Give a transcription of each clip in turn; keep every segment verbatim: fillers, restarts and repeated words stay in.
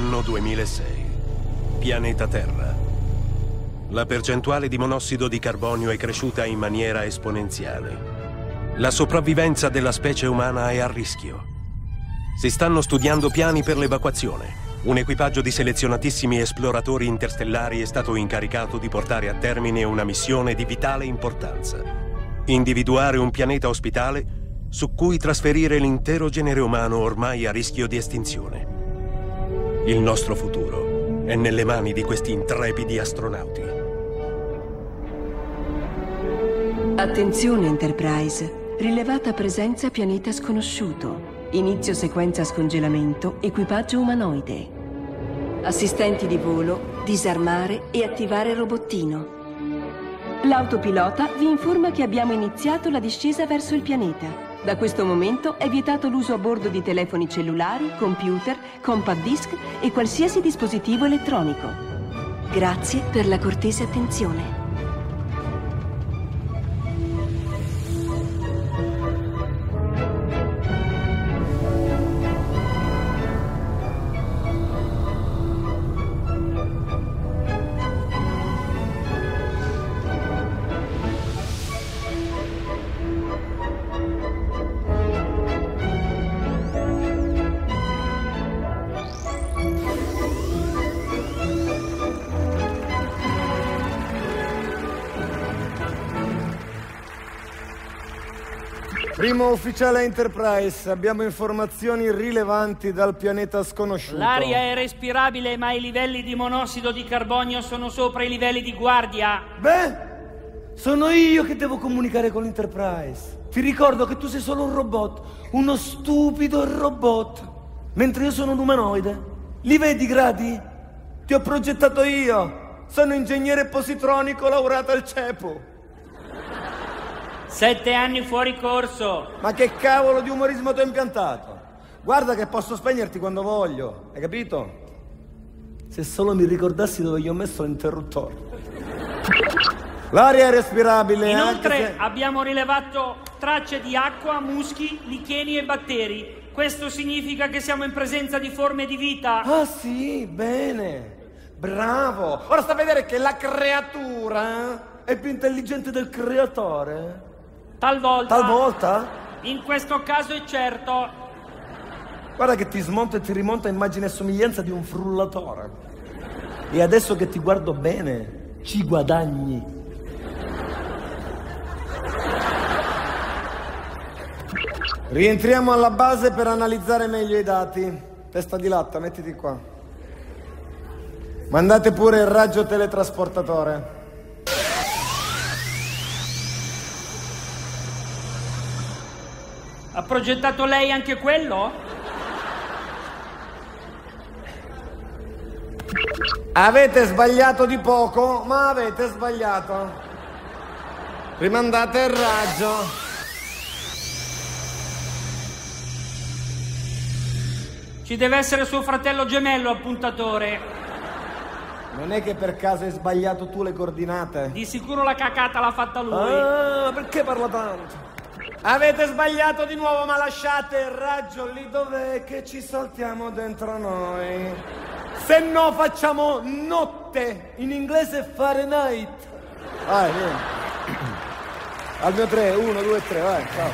Anno duemilasei. Pianeta Terra. La percentuale di monossido di carbonio è cresciuta in maniera esponenziale. La sopravvivenza della specie umana è a rischio. Si stanno studiando piani per l'evacuazione. Un equipaggio di selezionatissimi esploratori interstellari è stato incaricato di portare a termine una missione di vitale importanza. Individuare un pianeta ospitale su cui trasferire l'intero genere umano ormai a rischio di estinzione. Il nostro futuro è nelle mani di questi intrepidi astronauti. Attenzione Enterprise, rilevata presenza pianeta sconosciuto. Inizio sequenza scongelamento, equipaggio umanoide. Assistenti di volo, disarmare e attivare robottino. L'autopilota vi informa che abbiamo iniziato la discesa verso il pianeta. Da questo momento è vietato l'uso a bordo di telefoni cellulari, computer, compact disc e qualsiasi dispositivo elettronico. Grazie per la cortese attenzione. Primo ufficiale Enterprise, abbiamo informazioni rilevanti dal pianeta sconosciuto. L'aria è respirabile, ma i livelli di monossido di carbonio sono sopra i livelli di guardia. Beh, sono io che devo comunicare con l'Enterprise. Ti ricordo che tu sei solo un robot, uno stupido robot, mentre io sono un umanoide. Li vedi i gradi? Ti ho progettato io. Sono ingegnere positronico laureato al CEPU. Sette anni fuori corso. Ma che cavolo di umorismo ti ho impiantato? Guarda che posso spegnerti quando voglio, hai capito? Se solo mi ricordassi dove gli ho messo l'interruttore. L'aria è respirabile. Inoltre anche se... abbiamo rilevato tracce di acqua, muschi, licheni e batteri. Questo significa che siamo in presenza di forme di vita. Ah sì, bene. Bravo. Ora sta a vedere che la creatura è più intelligente del creatore. Talvolta. Talvolta? In questo caso è certo. Guarda che ti smonta e ti rimonta immagine e somiglianza di un frullatore. E adesso che ti guardo bene, ci guadagni. Rientriamo alla base per analizzare meglio i dati. Testa di latta, mettiti qua. Mandate pure il raggio teletrasportatore. Ha progettato lei anche quello? Avete sbagliato di poco, ma avete sbagliato. Rimandate il raggio. Ci deve essere suo fratello gemello, appuntatore. Non è che per caso hai sbagliato tu le coordinate? Di sicuro la cacata l'ha fatta lui. Ah, perché parla tanto? Avete sbagliato di nuovo, ma lasciate il raggio lì dov'è che ci saltiamo dentro noi. Se no facciamo notte, in inglese Fahrenheit. Vai, vieni. Al mio tre, uno, due, tre, vai, ciao.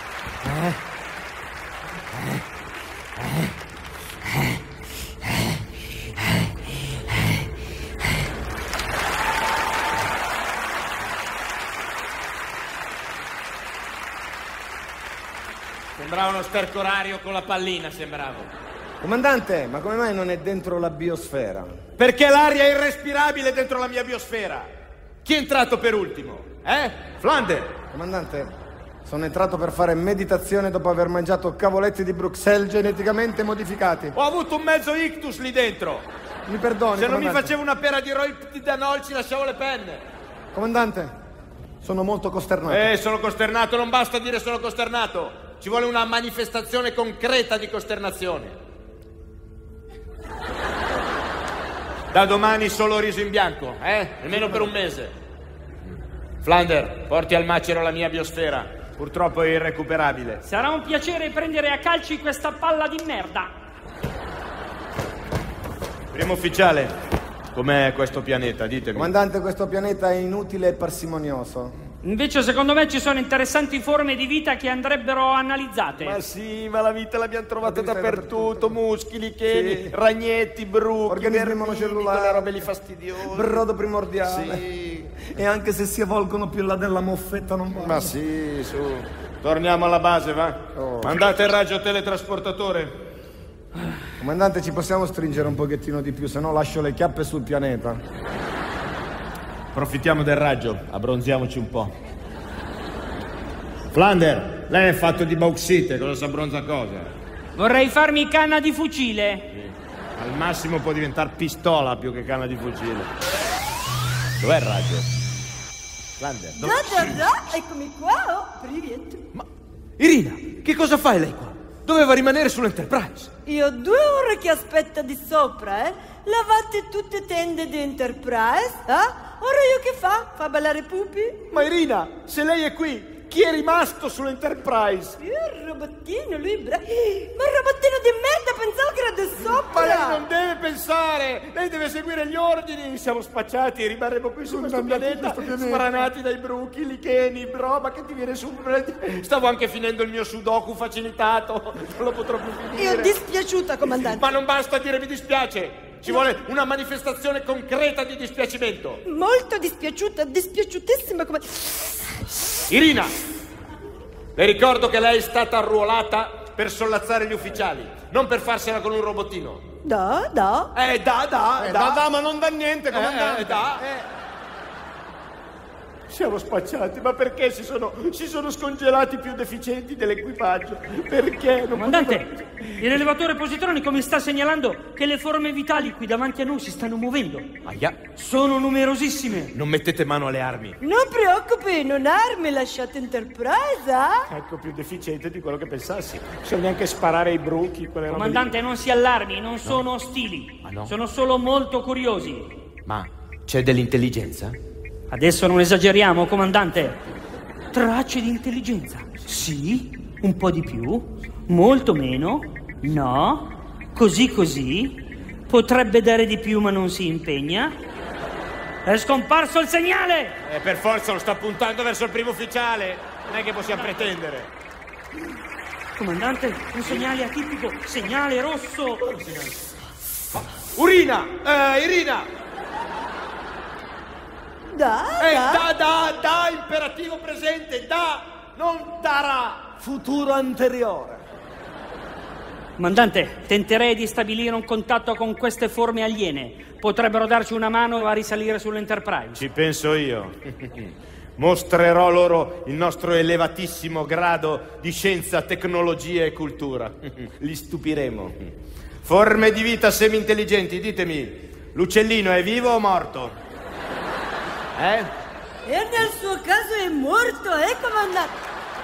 Sembrava uno stercorario con la pallina, sembrava. Comandante, ma come mai non è dentro la biosfera? Perché l'aria è irrespirabile dentro la mia biosfera. Chi è entrato per ultimo? Eh? Flander? Comandante, sono entrato per fare meditazione dopo aver mangiato cavoletti di Bruxelles geneticamente modificati. Ho avuto un mezzo ictus lì dentro. Mi perdoni, Se non mi comandante. facevo una pera di roiptidanol ci lasciavo le penne. Comandante, sono molto costernato. Eh, sono costernato, non basta dire sono costernato. Ci vuole una manifestazione concreta di costernazione. Da domani solo riso in bianco, eh? Almeno per un mese. Flander, porti al macero la mia biosfera. Purtroppo è irrecuperabile. Sarà un piacere prendere a calci questa palla di merda. Primo ufficiale, com'è questo pianeta? Ditemi. Comandante, questo pianeta è inutile e parsimonioso. Invece secondo me ci sono interessanti forme di vita che andrebbero analizzate. Ma sì, ma la vita l'abbiamo trovata La vita è dappertutto, muschi, licheni, Sì. ragnetti, bruchi, Organismi vermini, monocellulari, quelle robe lì fastidiose. Brodo primordiale. Sì. E anche se si evolgono più là della moffetta non va. Ma sì, su. Torniamo alla base, va? Oh. Mandate il raggio teletrasportatore. Comandante, ci possiamo stringere un pochettino di più, se no lascio le chiappe sul pianeta. Approfittiamo del raggio, abbronziamoci un po'. Flander, lei è fatto di bauxite, cosa si abbronza cosa? Vorrei farmi canna di fucile. Al massimo può diventare pistola più che canna di fucile. Dov'è il raggio? Flander, Da, da, da, eccomi qua, oh, privet. Ma Irina, che cosa fai lei qua? Doveva rimanere sull'Enterprise. Io ho due ore che aspetta di sopra, eh? Lavate tutte tende di Enterprise, eh? Ora io che fa? Fa ballare pupi? Ma Irina, se lei è qui, chi è rimasto sull'Enterprise? Il robottino, lui bra... Ma il robottino di merda, pensavo che era di sopra! Ma lei non deve pensare, lei deve seguire gli ordini. Siamo spacciati, rimarremo qui su questo pianeta, sbranati dai bruchi, licheni, bro, ma che ti viene su? Stavo anche finendo il mio sudoku facilitato, non lo potrò più finire. Io dispiaciuta, comandante. Ma non basta dire mi dispiace, ci vuole una manifestazione concreta di dispiacimento. Molto dispiaciuta, dispiaciutissima come... Irina, le ricordo che lei è stata arruolata per sollazzare gli ufficiali, non per farsela con un robottino. Da, da. Eh, da, da, Eh, da. da, da, ma non da niente, comandante. Eh, da. Siamo spacciati, ma perché si sono, si sono scongelati i più deficienti dell'equipaggio? Perché? Non Comandante, il rilevatore positronico mi sta segnalando che le forme vitali qui davanti a noi si stanno muovendo. Aia, Sono numerosissime. non mettete mano alle armi. Non preoccupi, non armi, lasciate Enterprise, eh? Ecco, più deficiente di quello che pensassi. Bisogna neanche sparare ai bruchi, quelle robe lì. Comandante, non si allarmi, non sono ostili. Ah, no? Sono solo molto curiosi. Ma c'è dell'intelligenza? Adesso non esageriamo, comandante. Tracce di intelligenza. Sì, un po' di più, molto meno, no, così così. Potrebbe dare di più ma non si impegna. È scomparso il segnale! Eh, per forza lo sta puntando verso il primo ufficiale. Non è che possiamo pretendere. Comandante, un segnale atipico, segnale rosso. Urina! Eh, Irina! Da, Eh, da. da, da, da, imperativo presente, da, non darà. Futuro anteriore. Comandante, tenterei di stabilire un contatto con queste forme aliene. Potrebbero darci una mano a risalire sull'Enterprise. Ci penso io. Mostrerò loro il nostro elevatissimo grado di scienza, tecnologia e cultura. Li stupiremo. Forme di vita semi-intelligenti, l'uccellino è vivo o morto? Eh? E nel suo caso è morto, eh, comandante?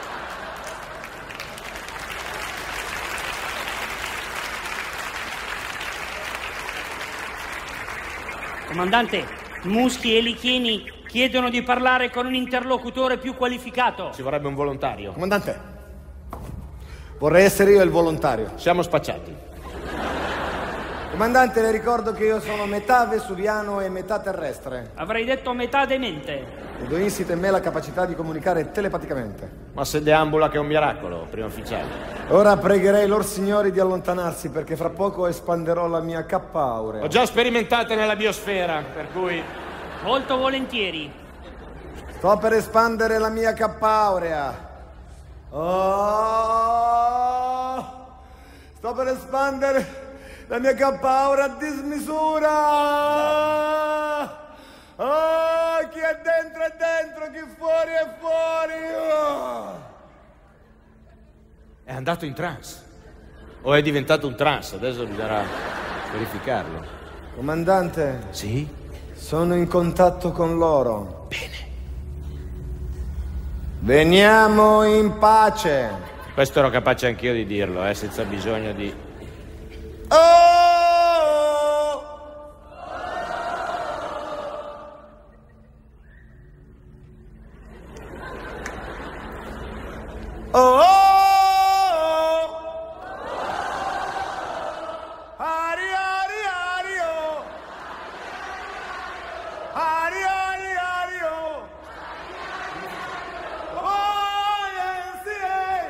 Comandante, Muschi e Licheni chiedono di parlare con un interlocutore più qualificato. Ci vorrebbe un volontario. Comandante, vorrei essere io il volontario. Siamo spacciati. Comandante, le ricordo che io sono metà vesuviano e metà terrestre. Avrei detto metà demente. Ed ho insito in me la capacità di comunicare telepaticamente. Ma se deambula che è un miracolo, primo ufficiale. Ora pregherei lor signori di allontanarsi perché fra poco espanderò la mia K aurea. Ho già sperimentate nella biosfera, per cui... Molto volentieri. Sto per espandere la mia K aurea. Oh! Sto per espandere la mia K aurea a dismisura. Oh, chi è dentro è dentro, chi fuori è fuori. Oh! È andato in trance. O è diventato un trance, adesso bisognerà verificarlo. Comandante, Sì? sono in contatto con loro. Bene. Veniamo in pace. Questo ero capace anch'io di dirlo, eh, senza bisogno di... Oh! Oh! Ari, ari, ari, oh! Ari, ari, ari, oh. Y M C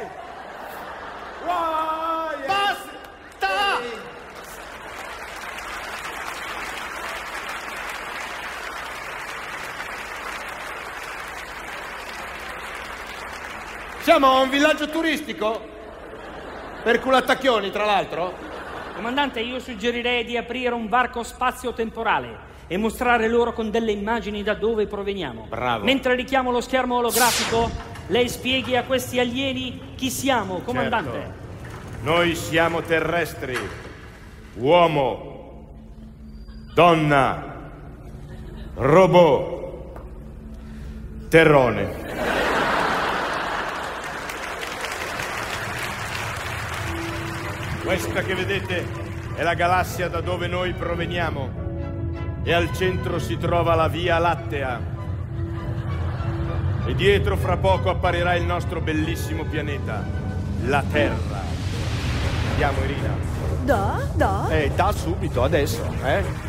A. Y M C A. Basta! Siamo a un villaggio turistico? Per culattacchioni, tra l'altro? Comandante, io suggerirei di aprire un varco spazio-temporale e mostrare loro con delle immagini da dove proveniamo. Bravo. Mentre richiamo lo schermo olografico, lei spieghi a questi alieni chi siamo, comandante. Certo. Noi siamo terrestri. Uomo. Donna. Robot. Terrone. Questa che vedete è la galassia da dove noi proveniamo e al centro si trova la Via Lattea e dietro fra poco apparirà il nostro bellissimo pianeta, la Terra. Andiamo, Irina? Da, da. Eh, da subito, adesso, eh?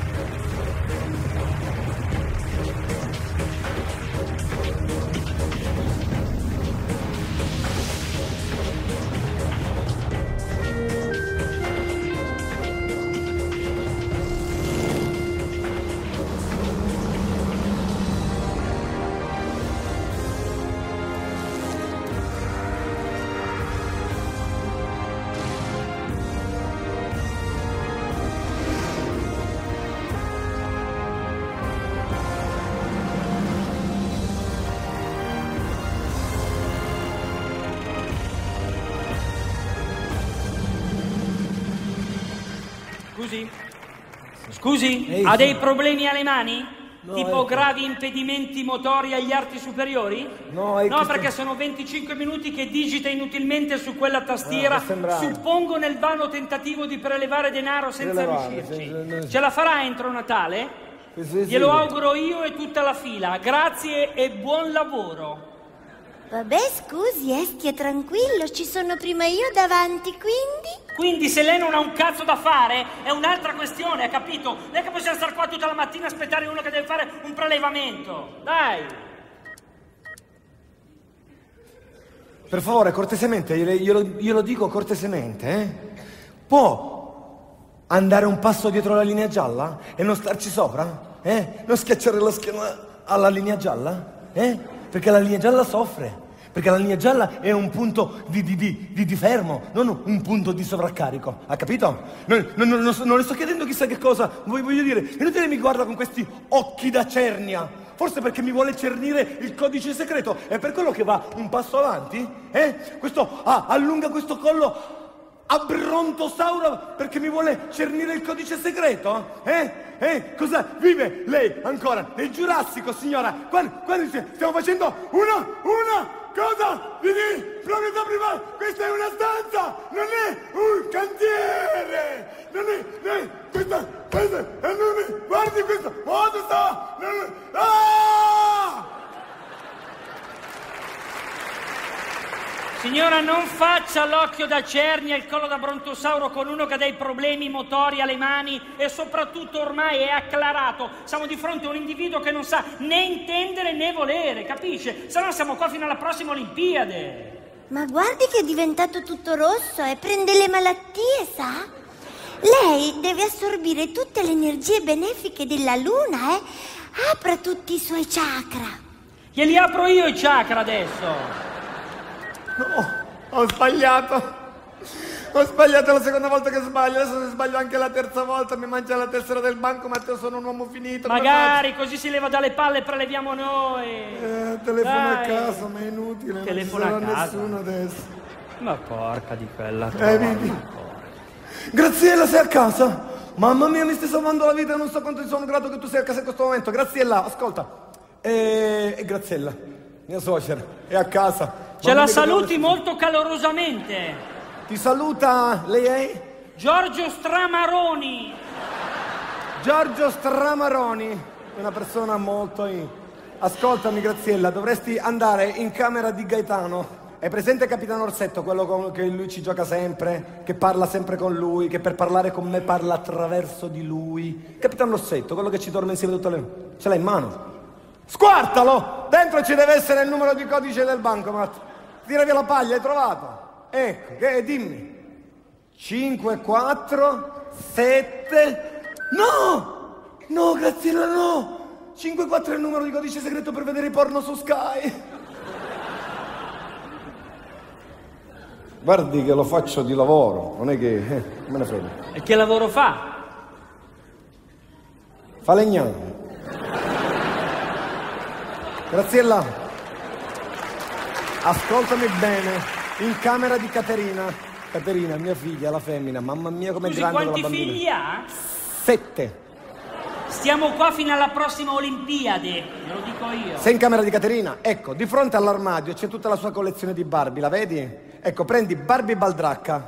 Scusi? Scusi? Ehi, ha sì. dei problemi alle mani? No, tipo ecco. gravi impedimenti motori agli arti superiori? No, è No, che perché sto- sono venticinque minuti che digita inutilmente su quella tastiera, Ah, mi sembrava. suppongo nel vano tentativo di prelevare denaro senza Prelevare, riuscirci. senza- Ce la farà entro Natale? Sì, sì, sì. Glielo auguro io e tutta la fila. Grazie e buon lavoro. Vabbè, scusi, eh, stia tranquillo, ci sono prima io davanti, quindi... Quindi se lei non ha un cazzo da fare è un'altra questione, ha capito? Non è che possiamo stare qua tutta la mattina a aspettare uno che deve fare un prelevamento. Dai! Per favore, cortesemente, glielo, glielo, glielo dico cortesemente, eh? Può andare un passo dietro la linea gialla e non starci sopra? Eh? Non schiacciare la schiena alla linea gialla? Eh? Perché la linea gialla soffre. Perché la linea gialla è un punto di, di, di, di, di fermo, non un punto di sovraccarico. Ha capito? Non, non, non, non, so- non le sto chiedendo chissà che cosa. Voglio, voglio dire, inutile mi guarda con questi occhi da cernia. Forse perché mi vuole cernire il codice segreto. È per quello che va un passo avanti? Eh? Questo ah, allunga questo collo a Brontosauro perché mi vuole cernire il codice segreto? Eh? Eh? Cosa? Vive lei ancora nel Giurassico, signora? Quando, quando sti- stiamo facendo una, una cosa di, di proprietà privata? Questa è una stanza, non è un cantiere! Non è, non è questa, questa, è, non è, guardi questo, modo sta, non è, ah! Signora, non faccia l'occhio da cernia e il collo da Brontosauro con uno che ha dei problemi motori alle mani e soprattutto ormai è acclarato. Siamo di fronte a un individuo che non sa né intendere né volere, capisce? Se no siamo qua fino alla prossima Olimpiade. Ma guardi che è diventato tutto rosso e prende le malattie, sa? Lei deve assorbire tutte le energie benefiche della luna, eh? Apra tutti i suoi chakra. Glieli apro io i chakra adesso. No, ho sbagliato. Ho sbagliato la seconda volta che sbaglio. Adesso se sbaglio anche la terza volta mi mangia la tessera del banco, ma io sono un uomo finito. come Magari così si leva dalle palle e preleviamo noi. faccio? Eh, telefono Dai. a casa, ma è inutile. Telefono non ci a sarà casa. nessuno adesso. Ma porca di quella. Eh, vedi? Graziella, sei a casa? Mamma mia, mi stai salvando la vita. Non so quanto sono grato che tu sei a casa in questo momento. Graziella, ascolta. E, e Graziella, mia suocera, è a casa. Ce Mamma la mia, saluti che- molto calorosamente. Ti saluta, lei è? Giorgio Stramaroni. Giorgio Stramaroni, una persona molto... in- Ascoltami Graziella, dovresti andare in camera di Gaetano Hai presente Capitano Orsetto, quello con che lui ci gioca sempre, che parla sempre con lui, che per parlare con me parla attraverso di lui? Capitano Orsetto, quello che ci dorme insieme tutte le... Ce l'hai in mano? Squartalo! Dentro ci deve essere il numero di codice del bancomat. Tira via la paglia, hai trovato? Ecco, che dimmi. cinque, quattro, sette... No! No, Graziella, no! cinque quattro è il numero di codice segreto per vedere i porno su Sky. Guardi che lo faccio di lavoro, non è che... Eh, me ne frega. E che lavoro fa? Falegname. Graziella, ascoltami bene, in camera di Caterina. Caterina, mia figlia, la femmina, mamma mia com'è Scusi, grande quanti la bambina. figli ha? Sette. Stiamo qua fino alla prossima Olimpiade, ve lo dico io. Sei in camera di Caterina? Ecco, di fronte all'armadio c'è tutta la sua collezione di Barbie, la vedi? Ecco, prendi Barbie Baldracca.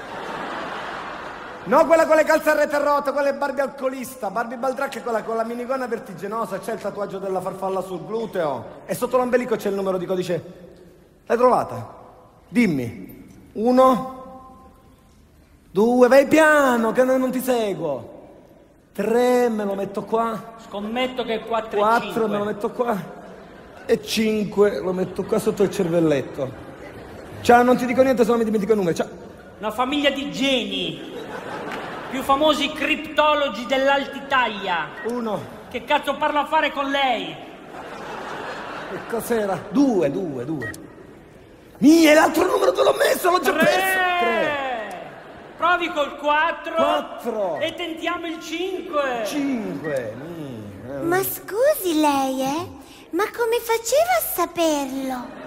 No, quella con le calze a rete rotte, quella è Barbie alcolista. Barbie Baldracca è quella con la minigonna vertiginosa, c'è il tatuaggio della farfalla sul gluteo. E sotto l'ombelico c'è il numero di codice. L'hai trovata? Dimmi. Uno, due, vai piano, che non ti seguo. Tre, me lo metto qua. Scommetto che quattro e Quattro, cinque. me lo metto qua. E cinque, lo metto qua sotto il cervelletto. Ciao, non ti dico niente se non mi dimentico il numero. Ciao. Una famiglia di geni. Più famosi criptologi dell'Altitalia. Uno. Che cazzo parlo a fare con lei? Che cos'era? Due, due, due. Mia, l'altro numero te l'ho messo, l'ho già Tre. perso. Tre. Provi col quattro. Quattro. E tentiamo il cinque. Cinque. Mia. Ma scusi lei, eh? Ma come faceva a saperlo?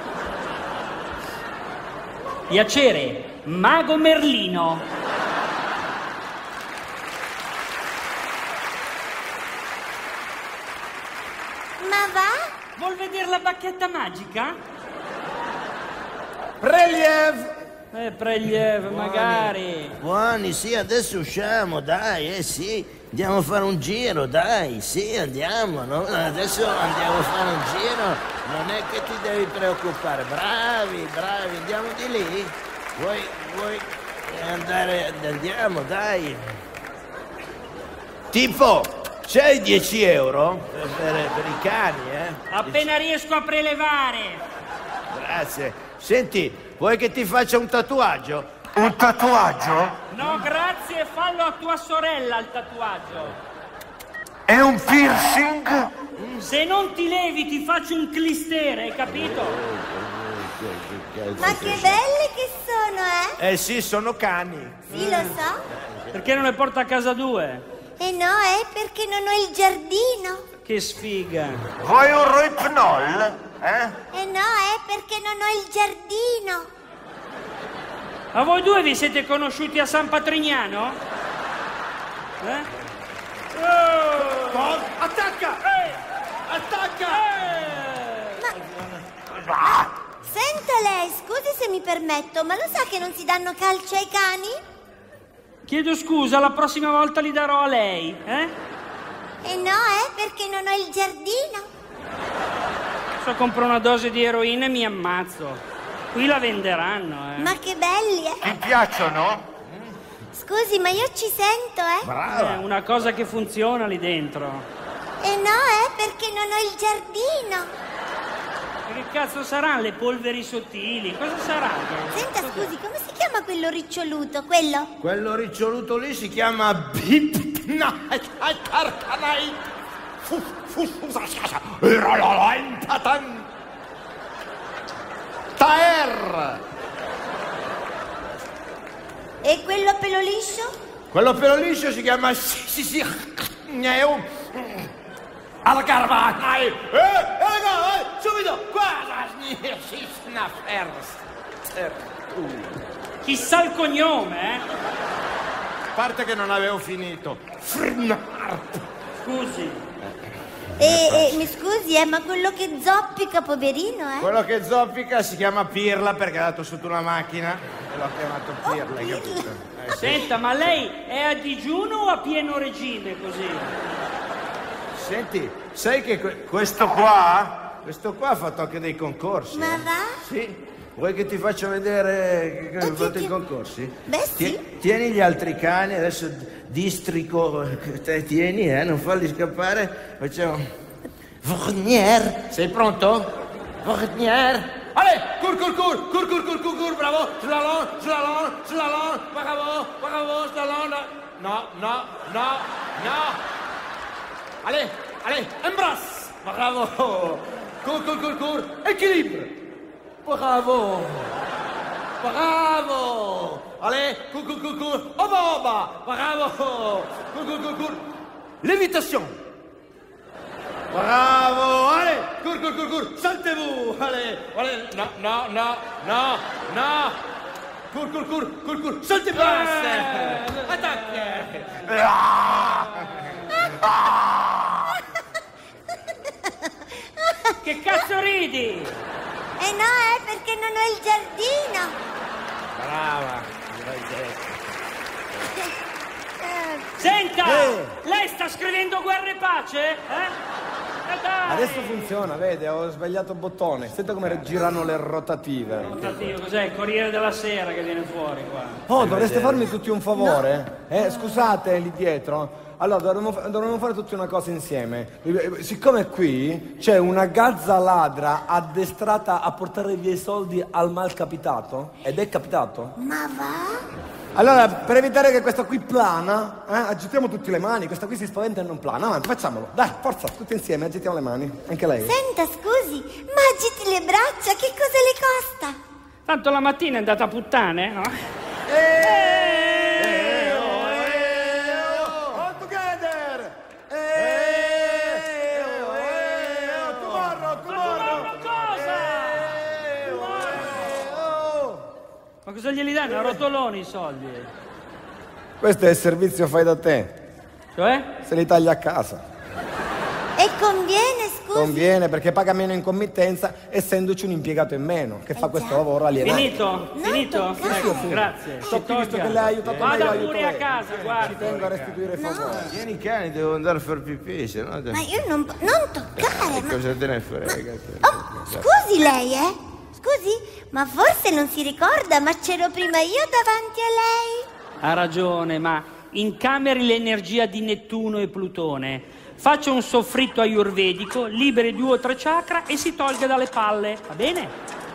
Piacere, Mago Merlino. Ma va? Vuol vedere la bacchetta magica? Preliev. Eh, Preliev, magari. Buoni, sì, adesso usciamo, dai, eh sì, andiamo a fare un giro, dai, sì, andiamo, no? Adesso andiamo a fare un giro, non è che ti devi preoccupare, bravi, bravi, andiamo di lì, vuoi, vuoi andare, andiamo, dai. Tipo, c'hai dieci euro? Per, per, per i cani, eh? Appena riesco a prelevare. Grazie. Senti, vuoi che ti faccia un tatuaggio? Un tatuaggio? No, grazie, fallo a tua sorella il tatuaggio. È un piercing? Se non ti levi ti faccio un clistere, hai capito? Ma che belli che sono, eh? Eh sì, sono cani. Sì, lo so. Perché non ne porta a casa due? E no, eh, perché non ho il giardino. Che sfiga. Vuoi un roipnol? Eh? E no, eh, perché non ho il giardino. Ma voi due vi siete conosciuti a San Patrignano? Eh? Oh! Attacca! Eh! Attacca! Ma senta lei, scusi se mi permetto, ma lo sa che non si danno calci ai cani? Chiedo scusa, la prossima volta li darò a lei, eh? E no, eh, perché non ho il giardino. Se compro una dose di eroina e mi ammazzo. Qui la venderanno, eh. Ma che belli, eh? Ti piacciono? Scusi, ma io ci sento, eh? È una cosa che funziona lì dentro. E no, eh, perché non ho il giardino. Che cazzo saranno le polveri sottili? Cosa saranno? Senta, scusi, come si chiama quello riccioluto, quello? Quello riccioluto lì si chiama Bip. Taer. E quello a pelo liscio? Quello a pelo liscio si chiama sì sì sì Gneu. Alla carvana. Eh, eh, subito qua. Chissà il cognome, eh? A parte che non avevo finito. Scusi. E, e mi scusi, eh, ma quello che zoppica, poverino, eh? Quello che zoppica si chiama Pirla perché ha dato sotto una macchina e l'ho chiamato Pirla, hai capito? Eh, sì. Senta, ma lei è a digiuno o a pieno regime così? Senti, sai che que- questo qua, questo qua ha fatto anche dei concorsi. Ma eh? va? Sì, Vuoi che ti faccia vedere che hai fatto i concorsi? Beh, sì. Tie- tieni gli altri cani, adesso districo, te tieni, eh, non farli scappare. Facciamo... Vornier. Sei pronto? Vornier. Allez, cours, cours, cours, cours, cours, cours, cours, cours, bravo, slalom, slalom, slalom, bravo, bravo, slalom, no, no, no, no. Allez, allez, embrasse, bravo, cours, cours, cours, cours, équilibre, bravo, bravo, allez, cours, cours, cours, cours, au bas, au bas, bravo, cours, cours, cours, cours, lévitation. Bravo, allez, cours, cours, cours, cours, saltez-vous, allez, allez, no, no, no, no, no, cours, cours, cours, cours, cours, saltez basse, attaque. Che cazzo ridi? Eh no, eh, perché non ho il giardino. Brava, Senta, Eh. lei sta scrivendo guerra e pace? Eh? Eh dai. Adesso funziona, vede, ho sbagliato il bottone. Senta come girano le rotative. Oddio, cos'è? Il Corriere della Sera che viene fuori qua. Oh, dovreste farmi tutti un favore? Eh, scusate lì dietro. Allora, dovremmo, fa- dovremmo fare tutti una cosa insieme. Eh, Siccome qui c'è una gazza ladra addestrata a portare via i soldi al malcapitato, ed è capitato. Ma va? Allora, per evitare che questa qui plana, eh, agitiamo tutte le mani, questa qui si spaventa e non plana. Avanti, facciamolo. Dai, forza, tutti insieme, agitiamo le mani. Anche lei. Senta, scusi, ma agiti le braccia, che cosa le costa? Tanto la mattina è andata a puttane, no? All together! Eh, oh, eh, oh, tomorrow, tomorrow! Ma cosa? Ma cosa glieli danno? A rotoloni i soldi? Questo è il servizio fai da te, Cioè? se li tagli a casa. E conviene, scusi? Conviene perché paga meno in committenza, essendoci un impiegato in meno che fa Eh questo già. lavoro alienante. Finito? Finito? toccare. Ecco, grazie. So Si che visto tolga. che lei ha aiutato me, io Vada aiuto pure a lei. casa, Ci guardi. tengo a restituire i favori. Tieni i cani, devo andare a far pipì, se no... Ma io non, po- non toccare, ma... Cosa te ne frega? Oh, scusi lei, eh? Scusi, ma forse non si ricorda, ma c'ero prima io davanti a lei. Ha ragione, ma incameri l'energia di Nettuno e Plutone. Faccia un soffritto ayurvedico, liberi due o tre chakra e si tolga dalle palle, va bene?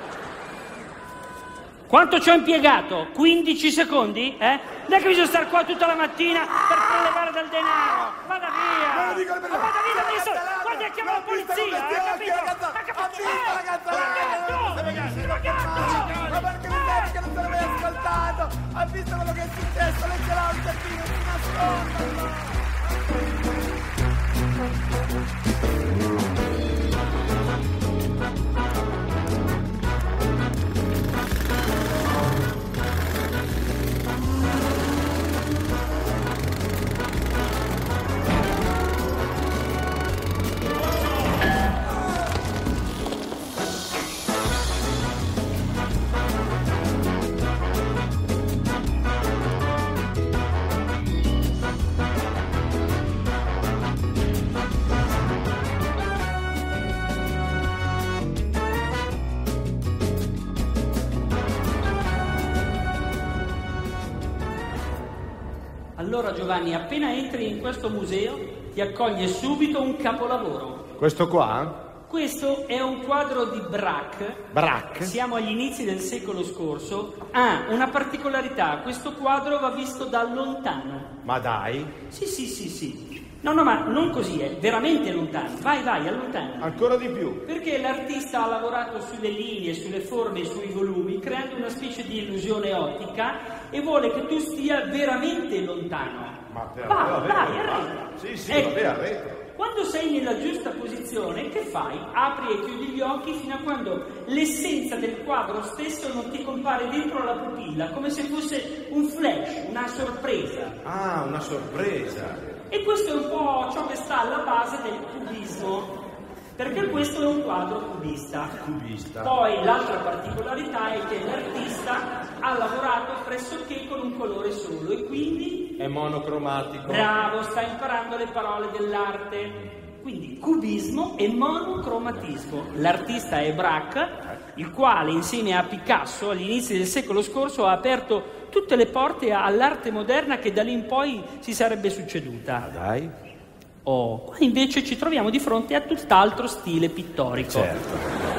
Quanto ci ho impiegato? quindici secondi? Eh? Non è che bisogna stare qua tutta la mattina per prelevare del denaro! Vada via! Me lo dico le Ma vada via, adesso! Guarda, chiama la polizia! Hai capito? Ha capito? Ma perché mi dici che non te l'avevi ascoltato? Ha visto quello che è successo? Lei ce l'ha un giardino, si nasconda! Allora Giovanni, appena entri in questo museo ti accoglie subito un capolavoro. Questo qua? Questo è un quadro di Braque. Braque? Siamo agli inizi del secolo scorso. Ha una particolarità, questo quadro va visto da lontano. Ma dai, Sì, sì, sì, sì. No, no, ma non così, è veramente lontano. Vai, vai, allontano. ancora di più. Perché l'artista ha lavorato sulle linee, sulle forme e sui volumi, creando una specie di illusione ottica e vuole che tu stia veramente lontano. Ma per vai, vabbè, vai, vabbè. arreda. Sì, sì, Ecco. vabbè, arredo. Quando sei nella giusta posizione, che fai? Apri e chiudi gli occhi fino a quando l'essenza del quadro stesso non ti compare dentro la pupilla, come se fosse un flash, una sorpresa. Ah, una sorpresa. E questo è un po' ciò che sta alla base del cubismo, perché questo è un quadro cubista. Cubista. Poi l'altra particolarità è che l'artista ha lavorato pressoché con un colore solo e quindi... È monocromatico. Bravo, sta imparando le parole dell'arte. Quindi cubismo e monocromatismo. L'artista è Braque, il quale insieme a Picasso agli inizi del secolo scorso ha aperto tutte le porte all'arte moderna che da lì in poi si sarebbe succeduta. Ah, dai. Oh, qua invece ci troviamo di fronte a tutt'altro stile pittorico. Certo.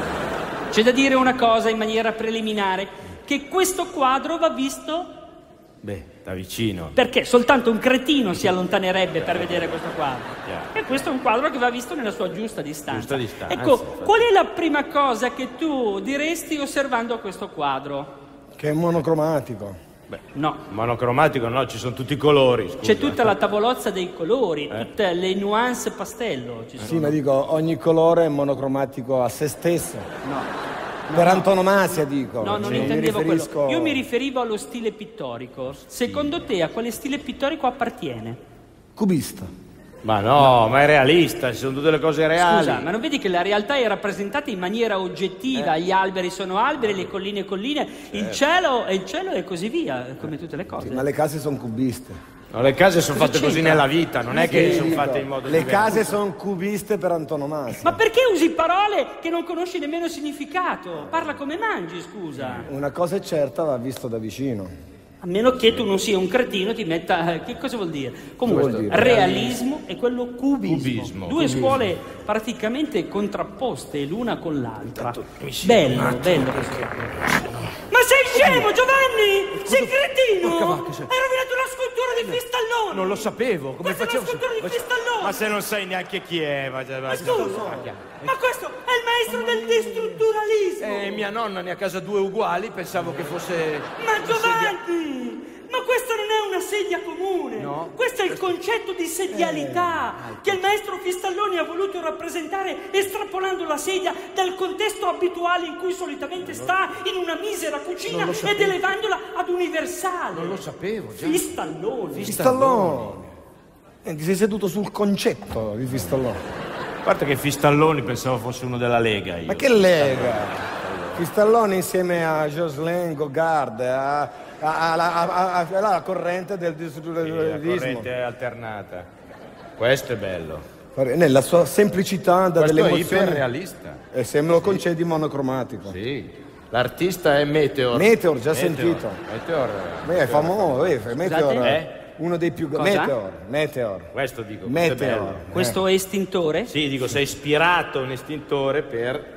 C'è da dire una cosa in maniera preliminare, che questo quadro va visto... Beh, da vicino. Perché soltanto un cretino si allontanerebbe per vedere questo quadro. Chiaro. E questo è un quadro che va visto nella sua giusta distanza. Giusta distanza. Ecco, qual è la prima cosa che tu diresti osservando questo quadro? Che è monocromatico. Beh, No. monocromatico no, ci sono tutti i colori, scusa. C'è tutta la tavolozza dei colori, eh? tutte le nuance pastello. Ci sono. Sì, ma dico, ogni colore è monocromatico a se stesso. No. Per antonomasia, dico. No, non Cioè, intendevo mi riferisco... quello. Io mi riferivo allo stile pittorico. Secondo te a quale stile pittorico appartiene? Cubista. Ma no, ma è realista, ci sono tutte le cose reali. Scusa, ma non vedi che la realtà è rappresentata in maniera oggettiva? Eh. Gli alberi sono alberi, le colline colline, Certo. il cielo è il cielo e così via, come tutte le cose. Sì, ma le case sono cubiste. No, le case sono Cosa fatte così c'entra? nella vita, non è che Sì, sono dico, fatte in modo le diverso. case sono cubiste per antonomasia. Ma perché usi parole che non conosci nemmeno il significato? Parla come mangi, scusa. Una cosa è certa, va visto da vicino. A meno che tu non sia un cretino, ti metta... Che cosa vuol dire? Comunque, vuol dire? realismo e quello cubismo. Cubismo. Due Cubismo. scuole praticamente contrapposte l'una con l'altra. mi siedo un Bello, attimo, bello questo. Ma sei scemo, Giovanni? Sei cretino? Porca vacca, sei- Hai rovinato la scultura di Fistallone! Non lo sapevo, come Questa è facevo? la scultura di Ma- Fistallone! Ma se non sai neanche chi è, ma, ma, Ma scusa, ma questo è il maestro del destrutturalismo! Eh, mia nonna ne ha a casa due uguali, pensavo che fosse... Ma una sedia- Giovanni! Ma questa non è una sedia comune! No. Questo è il concetto di sedialità che il maestro Fistalloni ha voluto rappresentare estrapolando la sedia dal contesto abituale in cui solitamente sta, in una misera cucina, ed elevandola ad universale. Non lo sapevo, già. Fistalloni. Fistallone. Eh, ti sei seduto sul concetto di Fistallone. A parte che Fistalloni pensavo fosse uno della Lega io. Ma che lega? Fistallone insieme a Jocelyn Gogard, a, a, a, a, a, a- alla corrente del Sì, la distrutturalismo. corrente alternata. Questo è bello. Nella sua semplicità, da Questo delle è emozioni. iperrealista. E se me lo concedi monocromatico. Sì. L'artista è Meteor. Meteor, già sentito. Meteor. Beh, è famoso, eh, Meteor, Eh? uno dei più... Cosa? Meteor, Meteor. Questo dico, questo è Meteor. bello. Questo estintore? Sì, dico, sei ispirato un estintore per...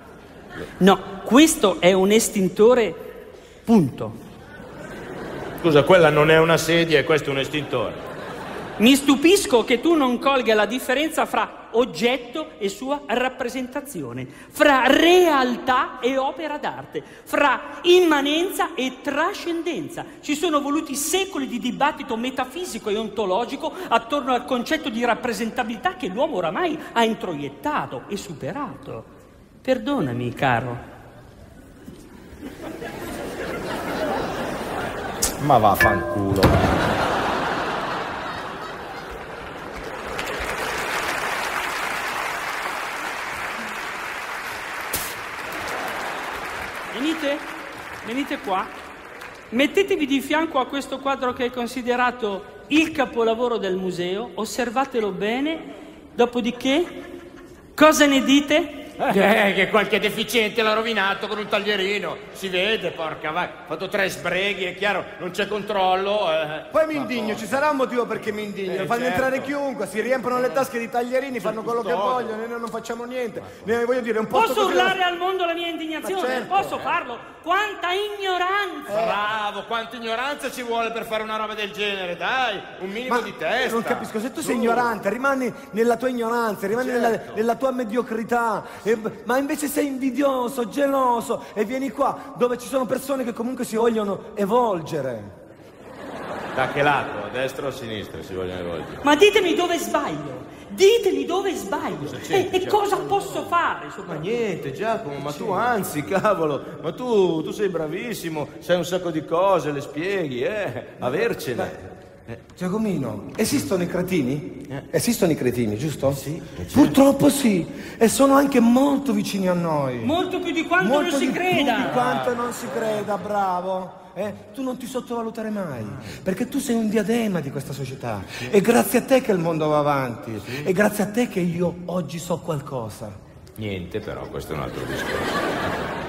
No, questo è un estintore, punto. Scusa, quella non è una sedia e questo è un estintore. Mi stupisco che tu non colga la differenza fra oggetto e sua rappresentazione, fra realtà e opera d'arte, fra immanenza e trascendenza. Ci sono voluti secoli di dibattito metafisico e ontologico attorno al concetto di rappresentabilità che l'uomo oramai ha introiettato e superato. Perdonami, caro. Ma vaffanculo. Venite, venite qua. Mettetevi di fianco a questo quadro che è considerato il capolavoro del museo, osservatelo bene, dopodiché cosa ne dite? Eh, che qualche deficiente l'ha rovinato con un taglierino. Si vede, porca vai. Ha fatto tre sbreghi, è chiaro, non c'è controllo. Eh. Poi mi indigno, ci sarà un motivo perché mi indigno. Eh, fanno certo. entrare chiunque, si riempiono le tasche di taglierini, fanno quello che custode. vogliono, noi non facciamo niente. Ne voglio dire, un posto Posso così- urlare al mondo la mia indignazione? Ma certo. Posso farlo? Quanta ignoranza! Bravo, quanta ignoranza ci vuole per fare una roba del genere, dai, un minimo Ma di testa. non capisco, se tu sei ignorante, rimani nella tua ignoranza, rimani nella, Certo. nella tua mediocrità, e- ma invece sei invidioso, geloso e vieni qua dove ci sono persone che comunque si vogliono evolgere. Da che lato? A destra o a sinistra si vogliono evolvere? Ma ditemi dove sbaglio! Ditemi dove sbaglio! E, c'entri, e cosa posso fare? Ma soprattutto? niente, Giacomo, ma tu anzi, cavolo, ma tu, tu sei bravissimo, sai un sacco di cose, le spieghi, eh, avercene. Giacomino, esistono i cretini? Eh. Esistono i cretini, giusto? Sì, eh, certo. Purtroppo sì, e sono anche molto vicini a noi. Molto più di quanto Molto non si di creda! più di quanto non si creda, bravo. Eh? Tu non ti sottovalutare mai, perché tu sei un diadema di questa società. È grazie a te che il mondo va avanti, è grazie a te che io oggi so qualcosa. Niente, però, questo è un altro discorso.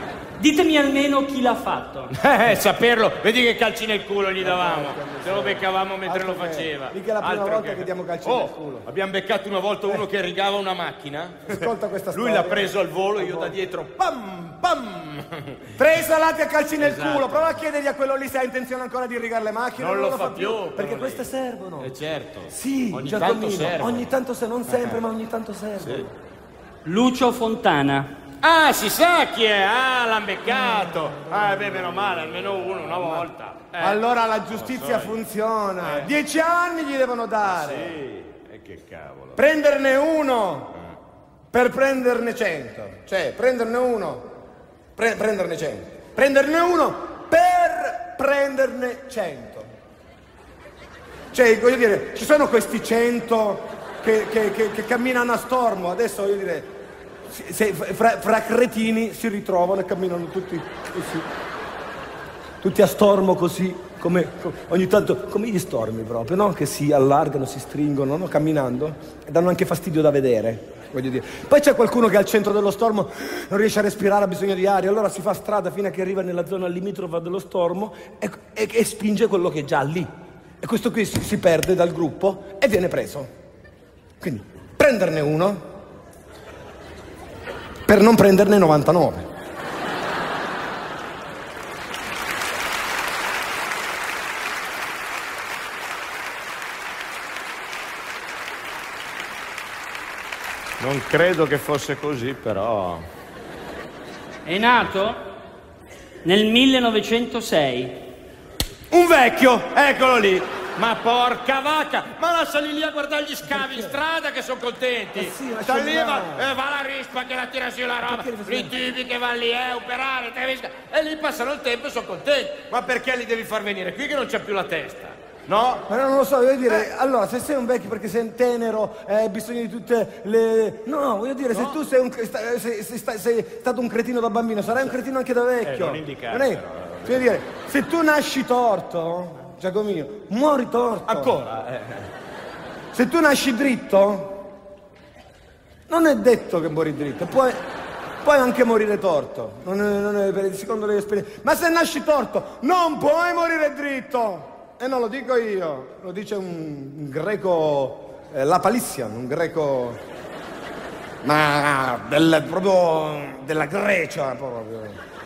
Ditemi almeno chi l'ha fatto. Eh, saperlo, vedi che calci nel culo gli davamo. Se lo beccavamo mentre Altro lo che- faceva. mica la prima Altro volta che diamo calci oh, nel culo. Abbiamo beccato una volta uno che rigava una macchina. Ascolta questa Lui storia. l'ha preso al volo, io da dietro. Pam, pam. Tre salati a calci nel Esatto. culo. Prova a chiedergli a quello lì se ha intenzione ancora di irrigare le macchine. Non lo fa più, quello Perché lì. queste servono. Eh certo. Sì, ogni Giacomino, tanto serve. ogni tanto se non sempre, ma ogni tanto serve. Lucio Fontana. Ah, si sa chi è. Ah, l'hanno beccato. Ah, beh, meno male, almeno uno, una volta. Eh. Allora la giustizia funziona. Dieci anni gli devono dare. Sì, e che cavolo. Prenderne uno per prenderne cento. Cioè, prenderne uno, pre- prenderne cento. Prenderne uno per prenderne cento. Cioè, voglio dire, ci sono questi cento che, che- che- che camminano a stormo. Adesso, voglio dire, si- se- fra, fra cretini si ritrovano e camminano tutti così. Tutti a stormo così, come co- ogni tanto, come gli stormi proprio, no? Che si allargano, si stringono, no? Camminando, e danno anche fastidio da vedere, voglio dire. Poi c'è qualcuno che al centro dello stormo non riesce a respirare, ha bisogno di aria, allora si fa strada fino a che arriva nella zona limitrofa dello stormo e, e- e spinge quello che è già lì. E questo qui si, si perde dal gruppo e viene preso. Quindi prenderne uno per non prenderne novantanove. Non credo che fosse così, però. È nato nel millenovecentosei. Un vecchio, eccolo lì. Ma porca vacca, ma lasciali lì a guardare gli scavi in strada che sono contenti. Eh sì, Sta lì, lasciali va, là. eh, va la rispa che la tira su la roba, Perché li i tipi che vanno lì eh, a operare, te capisci? E lì passano il tempo e sono contenti. Ma perché li devi far venire qui che non c'è più la testa? No? Ma non lo so, voglio dire, allora se sei un vecchio perché sei tenero, eh, hai bisogno di tutte le... No, voglio dire, se tu sei, un, sta- sei, sei sta- sei stato un cretino da bambino, sarai un cretino anche da vecchio. Eh, non indicare, Non è- però. voglio dire, se tu nasci torto, Giacomino, muori torto. Ancora? Eh. Se tu nasci dritto, non è detto che muori dritto, puoi, puoi anche morire torto, non è, non è, per- secondo le esperienze. Ma se nasci torto, non puoi morire dritto. E non lo dico io, lo dice un, un greco, eh, Lapalissian, un greco, ma del, proprio della Grecia proprio.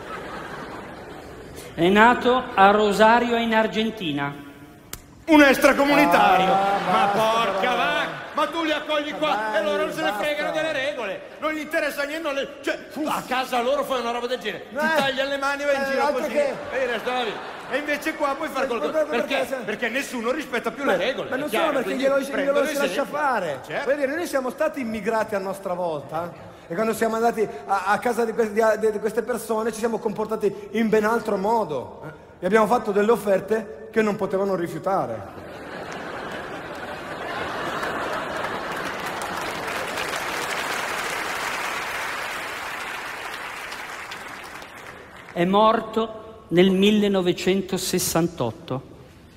È nato a Rosario in Argentina. Un extracomunitario! Ah, ma basta, porca però. vacca! Ma tu li accogli qua Vai, e loro non se ne basta. fregano delle regole! Non gli interessa niente, non le- cioè, a casa loro fai una roba del genere, ti Eh, taglia le mani e vai in eh, giro altro così che- e resta la vita. E invece qua puoi fare Ma- qualcosa. ma- Perché? perché- Perché nessuno rispetta più le regole. Ma non è solo chiaro, perché quindi glielo, glielo prendono si lascia esempio. fare. Certo. Vuol dire, noi siamo stati immigrati a nostra volta e quando siamo andati a, a casa di, que- di- di queste persone ci siamo comportati in ben altro modo. E abbiamo fatto delle offerte che non potevano rifiutare. È morto nel millenovecentosessantotto.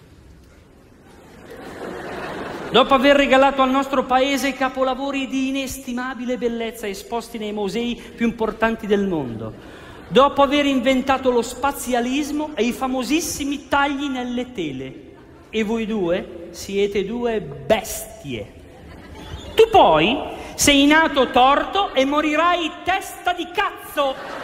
Dopo aver regalato al nostro paese capolavori di inestimabile bellezza esposti nei musei più importanti del mondo, dopo aver inventato lo spazialismo e i famosissimi tagli nelle tele, e voi due siete due bestie. Tu poi sei nato torto e morirai testa di cazzo.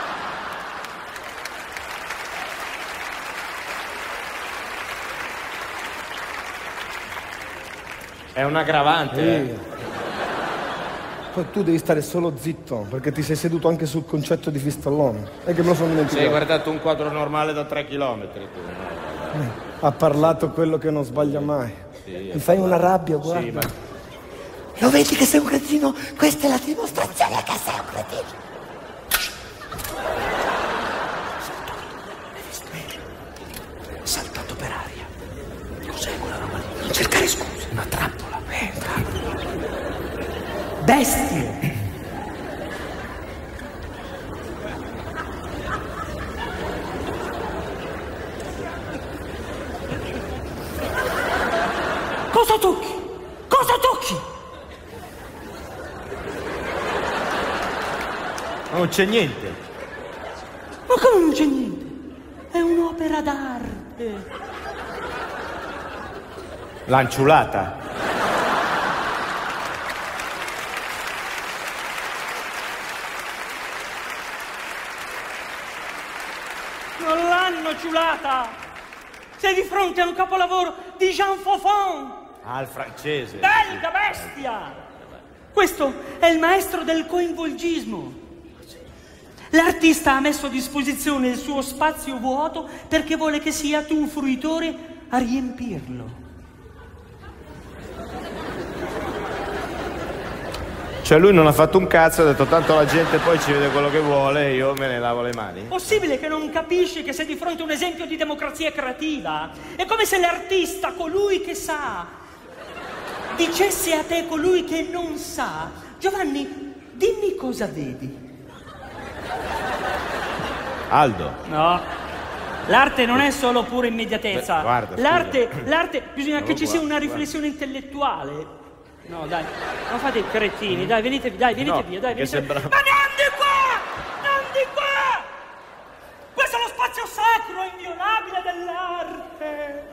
È un aggravante. eh. Poi tu devi stare solo zitto perché ti sei seduto anche sul concetto di Fistallone. È che me lo sono Sei dimenticato. guardato un quadro normale da tre chilometri tu. no? Ha parlato quello che non sbaglia mai. Mi fai una rabbia, guarda. Sì, ma Lo vedi che sei un cretino? Questa è la dimostrazione che sei un cretino. Saltato per aria. Cos'è quella roba lì? Non cercare scuse. Una trappola. Eh, trappola. Bestie! Cosa tocchi? Cosa tocchi? non c'è niente. Ma Ma come non c'è niente? È un'opera d'arte. L'anciulata. Non l'hanno ciulata! Sei di fronte a un capolavoro di Jean Fofon! Ah, il francese. Belga bestia! Questo è il maestro del coinvolgismo. L'artista ha messo a disposizione il suo spazio vuoto perché vuole che sia tu un fruitore a riempirlo. Cioè lui non ha fatto un cazzo, ha detto tanto la gente poi ci vede quello che vuole e io me ne lavo le mani. Possibile che non capisci che sei di fronte a un esempio di democrazia creativa? È come se l'artista, colui che sa, dicesse a te, colui che non sa: Giovanni, dimmi cosa vedi. Aldo. No. L'arte non è solo pura immediatezza. Beh, guarda, l'arte, l'arte, bisogna No, che ci sia guarda, una riflessione intellettuale. No, dai, non fate i cretini, dai, venite, dai, venite No, via, dai, che venite sembra- via. Ma non di qua! Non di qua! Questo è lo spazio sacro e inviolabile dell'arte.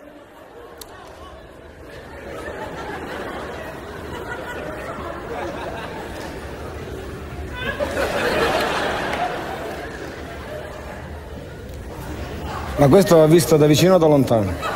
Ma questo va visto da vicino o da lontano?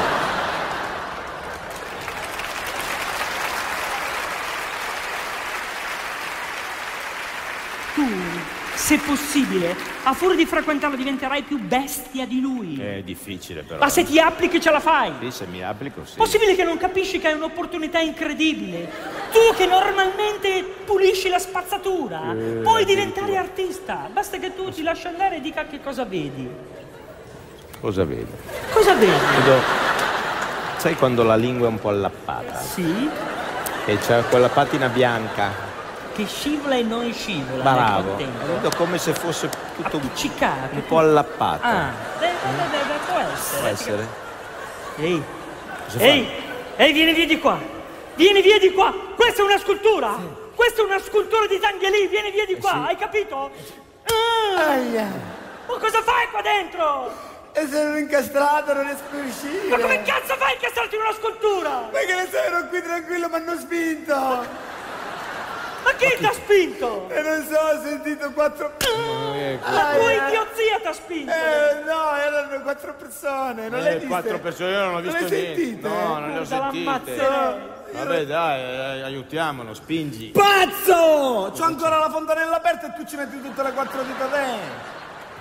Tu, se possibile, a furia di frequentarlo diventerai più bestia di lui. È difficile però. Ma se ti applichi ce la fai. Sì, se mi applico sì. Possibile che non capisci che hai un'opportunità incredibile? Tu che normalmente pulisci la spazzatura, Eh, puoi diventare artista. Basta che tu ti lasci andare e dica che cosa vedi. Cosa vedo? Cosa vedi? Vedo... Sai quando la lingua è un po' allappata? Sì? E c'è quella patina bianca. Che scivola e non scivola. Bravo. nel contempo. Vedo come se fosse tutto Appiccicato. un po' allappato. Ah, beh, beh, beh, beh, può essere. Può essere? Ehi, Cosa ehi, ehi, vieni via di qua. Vieni via di qua. Questa è una scultura. Questa è una scultura di Zanghelì. Vieni via di qua. sì. Hai capito? Ah. Aia! Ma cosa fai qua dentro? E sono incastrato, non riesco a uscire! Ma come cazzo fai a incastrarti in una scultura? Perché ne so, ero qui tranquillo, mi hanno spinto! Ma chi ti ha spinto? E non so, ho sentito quattro... La tua idiozia ti ha spinto. Eh, no, erano quattro persone, non le hai Eh, viste? quattro persone, io non ho visto Non le hai niente. sentite? No, non le ho Guarda, sentite. l'ammazzerei. Vabbè, dai, eh, aiutiamolo, spingi. Pazzo! C'ho ancora la fontanella aperta e tu ci metti tutte le quattro dita dentro!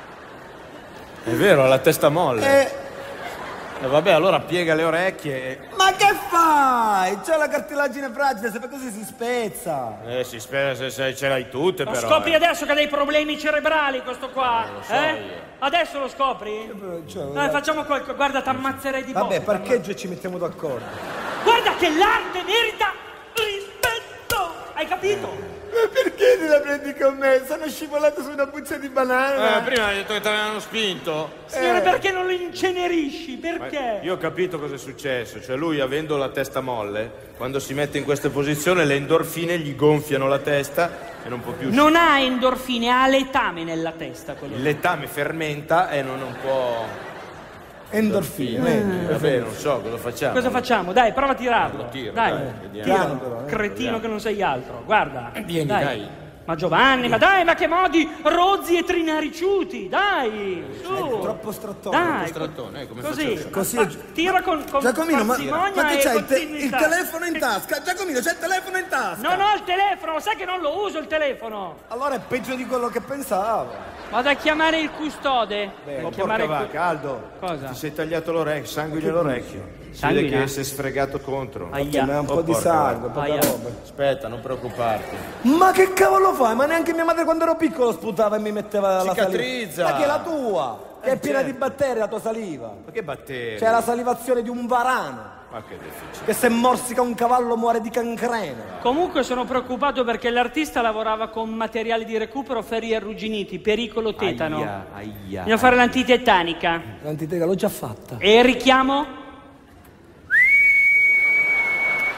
È vero, ha la testa molle. Eh, E vabbè, allora piega le orecchie e... ma che fai? C'è la cartilagine fragile, se fa così si spezza! Eh, si spera se, se ce l'hai tutte, Lo però. scopri eh. adesso che ha dei problemi cerebrali questo qua? lo so eh? io. Adesso lo scopri? Cioè, Dai, facciamo qualcosa. Guarda, t'ammazzerei di Vabbè, botte. parcheggio e ci mettiamo d'accordo. Guarda che l'arte merita rispetto. Hai capito? Ma perché te la prendi con me? Sono scivolato su una buccia di banana! Eh, prima hai detto che ti avevano spinto. Signore, perché non lo incenerisci? Perché? Io ho capito cosa è successo, cioè lui avendo la testa molle, quando si mette in questa posizione le endorfine gli gonfiano la testa e non può più uscire. Non ha endorfine, ha letame nella testa. Quello. Il letame fermenta e non, non può... Endorfine, vedi? Vabbè, non so, cosa facciamo? Cosa facciamo? Dai, prova a tirarlo. Lo tiro, dai, dai, vediamo. tiralo. Piano però, eh. Cretino Vediamo. che non sei altro. Guarda. Vieni, dai. Ma Giovanni, ma dai, ma che modi rozzi e trinariciuti, dai, su. Troppo strattone. Dai, Strattone, eh, come così. faccio? Così- Ma tira con, con Giacomino, ma, parsimonia ma che e c'hai? Il, te- il continuità. telefono in tasca? Giacomino, c'è il telefono in tasca! Non ho il telefono, sai che non lo uso il telefono. Allora è peggio di quello che pensavo. Vado a chiamare il custode. Oh, chiamare porca il cu- vacca, Aldo. Cosa? Ti sei tagliato l'orecchio, sangue nell'orecchio. Si Sanguina? vede che si è sfregato contro. Aia. Ma è un Oh, po' di porca sangue, poca Aia. roba. Aspetta, non preoccuparti. Ma che cavolo fai? Ma neanche mia madre quando ero piccolo sputava e mi metteva la Cicatrizza. saliva. Ma che è la tua? Che è piena certo. di batteri la tua saliva. Ma che batteri? C'è la salivazione di un varano. Ma che difficile. Che se morsica un cavallo muore di cancreno. Comunque sono preoccupato perché l'artista lavorava con materiali di recupero ferri arrugginiti, pericolo tetano. Aia, aia. Bisogna fare l'antitetanica. L'antitega l'ho già fatta. E il richiamo? Ma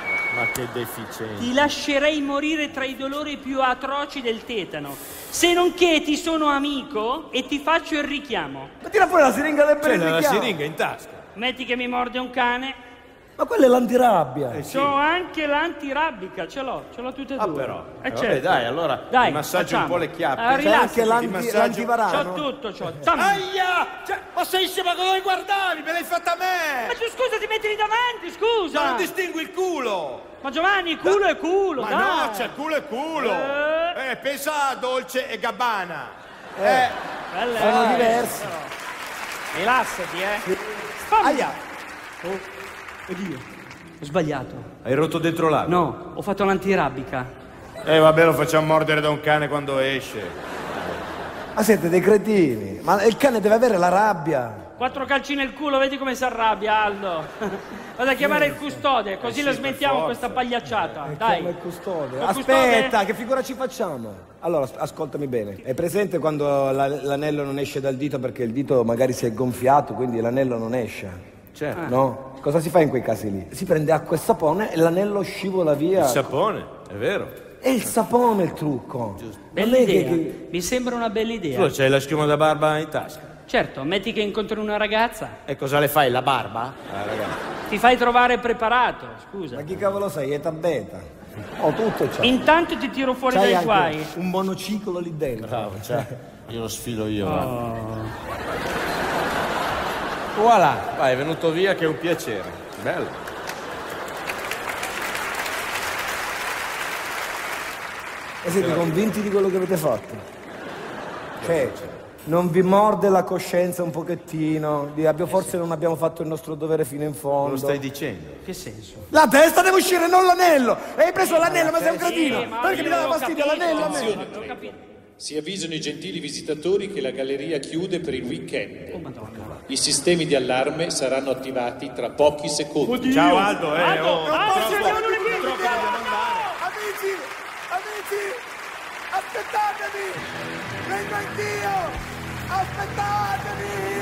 che deficiente. Ti lascerei morire tra i dolori più atroci del tetano, se non che ti sono amico e ti faccio il richiamo. Ma tira fuori la siringa del C'è la beneficio. siringa in tasca. Metti che mi morde un cane. Ma quella è l'antirabbia. Eh sì. C'ho anche l'antirabbica, ce l'ho, ce l'ho tutte e Ah, due. però. Eh, Eh, certo. vabbè, dai, allora Dai, ti massaggio facciamo. un po' le chiappe. Eh, C'è rilassati. anche Ti l'anti- massaggio- l'antivarano. C'ho tutto, c'ho. Zammi. Aia! Cioè, ma sei insieme a dove guardavi? Me l'hai fatta a Ma me! tu scusa, ti metti lì davanti, scusa! Ma non distingui il culo! Ma Giovanni, culo è culo, Ma dai! no, c'è culo e culo! Eh. Eh, pensa a Dolce e Gabbana! Eh, Eh, Belle, sono eh. diversi. Rilassati, eh! Spam. Aia. Oh, oddio, ho sbagliato. hai rotto dentro l'acqua? No, ho fatto l'antirabbica. Eh, vabbè, lo facciamo mordere da un cane quando esce. Ma siete dei cretini. Ma il cane deve avere la rabbia. Quattro calci nel culo, vedi come si arrabbia, Aldo. Vado a chiamare il custode, così Eh la sì, per smettiamo forza. questa pagliacciata. E Dai. chiama il custode. Il Aspetta, custode? che figura ci facciamo? Allora, as- ascoltami bene. È presente quando la- l'anello non esce dal dito perché il dito magari si è gonfiato, quindi l'anello non esce? Certo. No? Cosa si fa in quei casi lì? Si prende acqua e sapone e l'anello scivola via. Il sapone, è vero. È il sapone il trucco. Bella Non è che- idea, che- mi sembra una bella idea. Tu c'hai la schiuma da barba in tasca. Certo, metti che incontri una ragazza, E cosa le fai, la barba? Ah, ragazzi. ti fai trovare preparato, scusa. Ma chi cavolo sei? Eta beta. Oh, tutto c'è. Intanto ti tiro fuori C'hai dai anche guai. un monociclo lì dentro. Bravo, cioè, io lo sfilo io. va. Oh. Voilà, vai, è venuto via che è un piacere. Bello. E siete convinti di quello che avete fatto? Cioè, non vi morde la coscienza un pochettino? Di, abbia- forse non abbiamo fatto il nostro dovere fino in fondo. Lo stai dicendo? Che senso? La testa deve uscire, non l'anello! E hai preso l'anello, ma sei un Sì, cretino! ma Perché mi io dava ho fastidio capito, l'anello a me? ho capito. Si avvisano i gentili visitatori che la galleria chiude per il weekend. Oh, Madonna. I sistemi di allarme saranno attivati tra pochi secondi. Ciao Aldo, eh. Aldo, oh, Aldo, troppo- andiamo lunedì, troppo andiamo. dobbiamo andare. Amici! Amici! Aspettatemi! Vengo anch'io! Aspettatemi!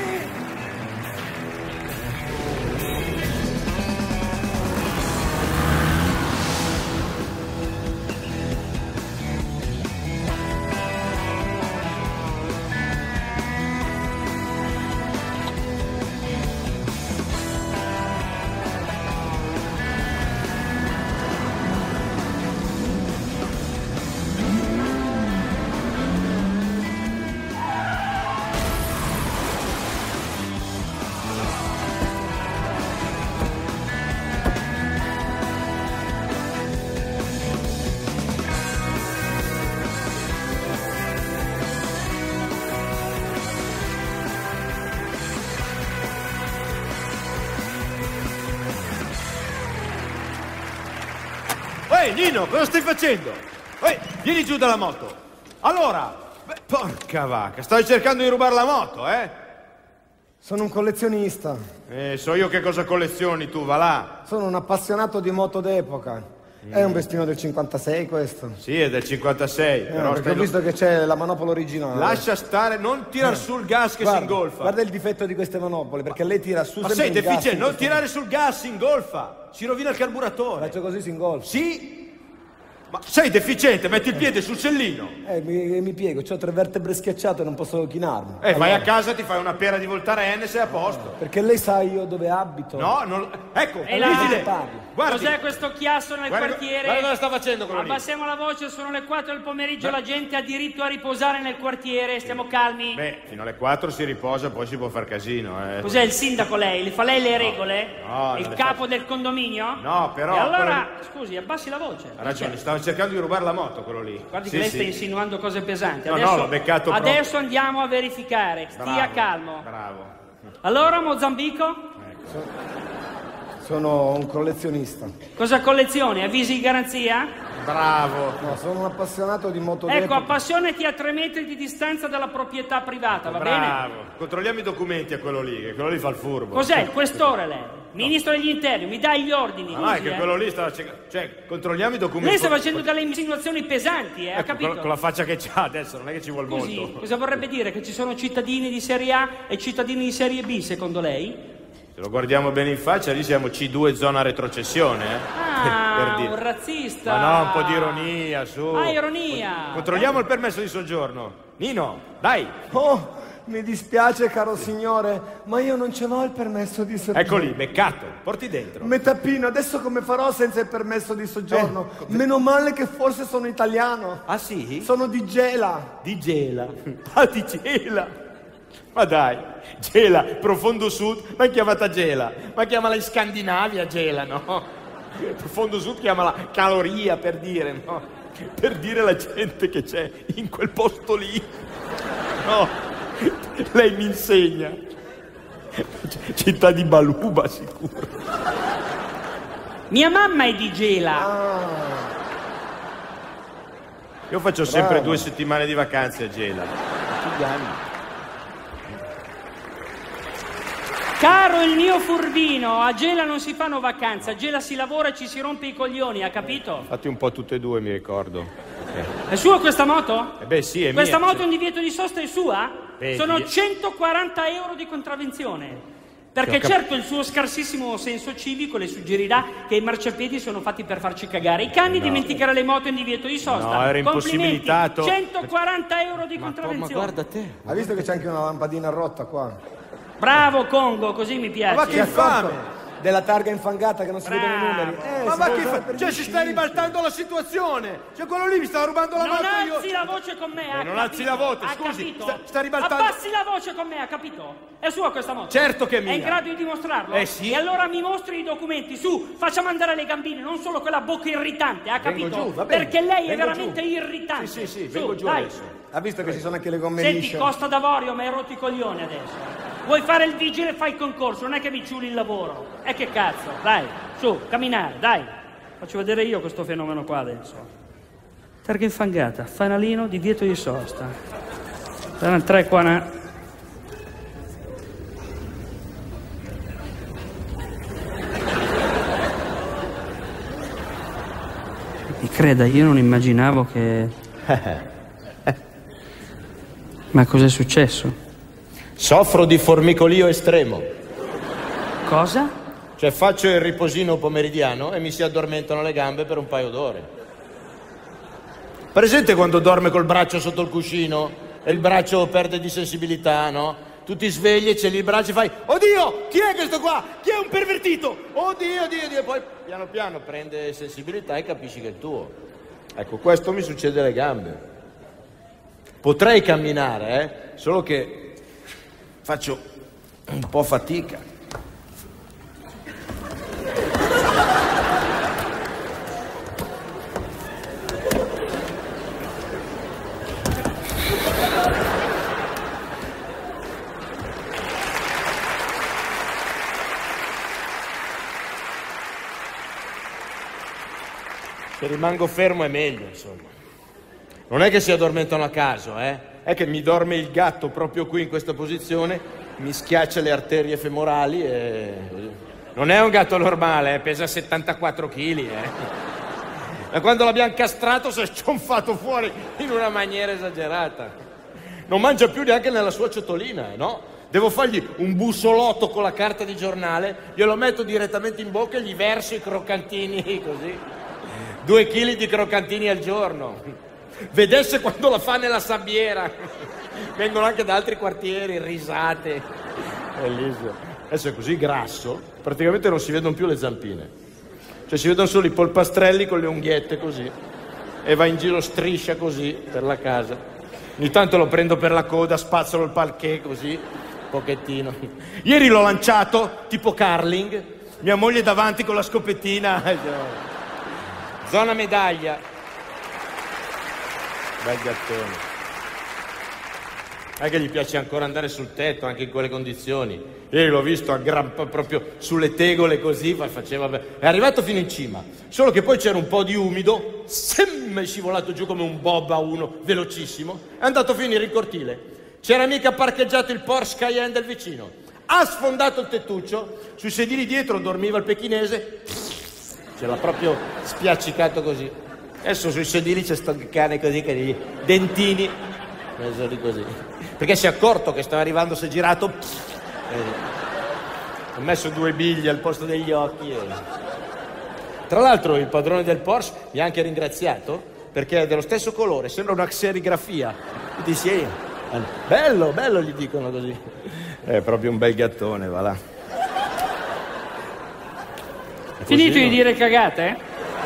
Ehi, Nino, cosa stai facendo? Ehi, vieni giù dalla moto. Allora, beh, porca vacca, stai cercando di rubare la moto, eh? Sono un collezionista. Eh, so io che cosa collezioni tu, va là. Sono un appassionato di moto d'epoca. È un vestino del cinquantasei questo. Sì, è del cinquantasei, Eh, però perché stai... ho visto che c'è la manopola originale. Lascia stare, non tirar sul gas che guarda, si ingolfa. Guarda il difetto di queste manopole, perché lei tira su Ma sempre sei il gas deficiente, in non questo- tirare sul gas, si ingolfa. Si rovina il carburatore. Faccio così si ingolfa. Sì? Ma sei deficiente, metti il piede sul sellino. Eh, mi, mi piego, ho tre vertebre schiacciate e non posso chinarmi. Eh, vai Allora, a casa, ti fai una pera di Voltaren e sei a posto. Perché lei sa io dove abito. No, non... Ecco, E là. vigile. Parli. Guardi. Cos'è questo chiasso nel Guarda- quartiere? guarda cosa sta facendo quello lì. Abbassiamo la voce, sono le quattro del pomeriggio, la gente ha diritto a riposare nel quartiere, stiamo calmi. Beh, fino alle quattro si riposa, poi si può far casino, eh. Cos'è il sindaco lei? Le fa lei le regole? no, il non le capo faccio. del condominio? No, però- E allora, però- scusi, abbassi la voce. Ha ragione, stava cercando di rubare la moto quello lì. Guardi Sì, che lei sì. sta insinuando cose pesanti. No, Adesso, no, l'ho beccato proprio. adesso andiamo a verificare. Stia Bravo, calmo. Bravo. Allora, Mozambico? Sono un collezionista. Cosa collezioni? Avvisi di garanzia? Bravo. No, sono un appassionato di moto Ecco, d'epoca. appassionati a tre metri di distanza dalla proprietà privata, va bene? Bravo. Controlliamo i documenti a quello lì, che quello lì fa il furbo. Cos'è? Il questore lei? Ministro degli interni, mi dai gli ordini. Ma no, è scusi, che eh. quello lì stava cercando... Cioè, controlliamo i documenti. Lei sta facendo delle insinuazioni pesanti, eh, ha Ecco, capito? con, con la faccia che c'ha adesso, non è che ci vuole Scusi, molto. cosa vorrebbe dire? Che ci sono cittadini di serie A e cittadini di serie B, secondo lei? Se lo guardiamo bene in faccia, lì siamo C due zona retrocessione, eh. Ah, Per dire. un razzista. Ma no, un po' di ironia, su. Ah, ironia. Controlliamo il permesso di soggiorno. Nino, dai. Oh, mi dispiace, caro signore, ma io non ce l'ho il permesso di soggiorno. Ecco lì, beccato. Porti dentro. Metapino, adesso come farò senza il permesso di soggiorno? Eh, Meno male che forse sono italiano. Ah sì? Sono di Gela. Di Gela. Ah, di Gela. Ma dai, Gela, profondo sud, ma è chiamata Gela. Ma chiamala in Scandinavia Gela, no? Profondo sud chiamala caloria, per dire, no? Per dire la gente che c'è in quel posto lì. No. Lei mi insegna. Città di Baluba, sicuro. Mia mamma è di Gela. Ah. Io faccio sempre Bravo. due settimane di vacanze a Gela. Tutti gli anni. Caro il mio furbino, a Gela non si fanno vacanze, a Gela si lavora e ci si rompe i coglioni, ha capito? Fatti un po' tutte e due, mi ricordo. È sua questa moto? Eh beh, sì, è Questa mia. moto in divieto di sosta è sua? Vedi. Sono centoquaranta euro di contravvenzione. Perché Ho cap- certo il suo scarsissimo senso civico le suggerirà che i marciapiedi sono fatti per farci cagare. I cani No. dimenticare le moto in divieto di sosta. No, era Complimenti, impossibilitato. centoquaranta euro di Ma contravvenzione. guarda te. Hai visto che c'è anche una lampadina rotta qua? Bravo Congo, così mi piace. Ma che Ti accorto infame! Della targa infangata che non si vedono i Bravo. numeri. Eh, Ma si va può che usare fa? per Cioè gli si sta scimmie. ribaltando la situazione! Cioè quello lì mi stava rubando la Non moto io! alzi la voce con me, ha non capito? alzi la voce, Ha scusi, capito? sta- sta ribaltando- Abbassi la voce con me, ha capito? È sua questa moto? Certo che è mia. È in grado di dimostrarlo? Eh sì. E allora mi mostri i documenti, su, facciamo andare le gambine, non solo quella bocca irritante, ha Vengo capito? giù, va bene. Perché lei è Vengo veramente giù. irritante. Sì, sì, sì, Su, vengo giù dai. adesso. Ha visto che ci sono anche le gomme Senti, lisce? Costa d'Avorio, mi hai rotto i coglioni adesso. Vuoi fare il vigile, fai il concorso, non è che mi ciuli il lavoro. E che cazzo, dai, su, camminare, dai. Faccio vedere io questo fenomeno qua adesso. Targa infangata, fanalino, divieto di sosta. Saranno tre qua. na- Mi creda, io non immaginavo che... Ma cos'è successo? Soffro di formicolio estremo. Cosa? Cioè faccio il riposino pomeridiano e mi si addormentano le gambe per un paio d'ore. Presente quando dorme col braccio sotto il cuscino e il braccio perde di sensibilità, no? Tu ti svegli e c'è lì il braccio e fai oddio, chi è questo qua? Chi è un pervertito? Oddio, oddio, oddio. Poi piano piano prende sensibilità e capisci che è il tuo. Ecco, questo mi succede alle gambe. Potrei camminare, eh? Solo che faccio un po' fatica. Se rimango fermo è meglio, insomma. Non è che si addormentano a caso, eh? È che mi dorme il gatto proprio qui in questa posizione, mi schiaccia le arterie femorali e... Non è un gatto normale, eh? Pesa settantaquattro chili, eh? E quando l'abbiamo castrato si è scionfato fuori in una maniera esagerata. Non mangia più neanche nella sua ciotolina, no? Devo fargli un bussolotto con la carta di giornale, glielo metto direttamente in bocca e gli verso i croccantini così. Due chili di croccantini al giorno. Vedesse quando la fa nella sabbiera. Vengono anche da altri quartieri, risate. Bellissimo. Adesso è così grasso, praticamente non si vedono più le zampine. Cioè si vedono solo i polpastrelli con le unghiette così. E va in giro striscia così per la casa. Ogni tanto lo prendo per la coda, spazzolo il parquet così, un pochettino. Ieri l'ho lanciato, tipo curling, mia moglie davanti con la scoppettina. Zona medaglia. Bel gattone. È che gli piace ancora andare sul tetto, anche in quelle condizioni. Ieri l'ho visto aggrappa proprio sulle tegole così, faceva... È arrivato fino in cima. Solo che poi c'era un po' di umido, sem, è scivolato giù come un bob a uno, velocissimo. È andato a finire in cortile. C'era mica parcheggiato il Porsche Cayenne del vicino. Ha sfondato il tettuccio, sui sedili dietro dormiva il pechinese. Ce l'ha proprio spiaccicato così. Adesso sui sedili c'è sto cane così che gli dentini messo lì così. Perché si è accorto che stava arrivando, si è girato. Ho messo due biglie al posto degli occhi. E... Tra l'altro il padrone del Porsche mi ha anche ringraziato perché è dello stesso colore, sembra una serigrafia. Di sì. Bello, bello gli dicono così. È proprio un bel gattone, va là. Finito di dire cagate?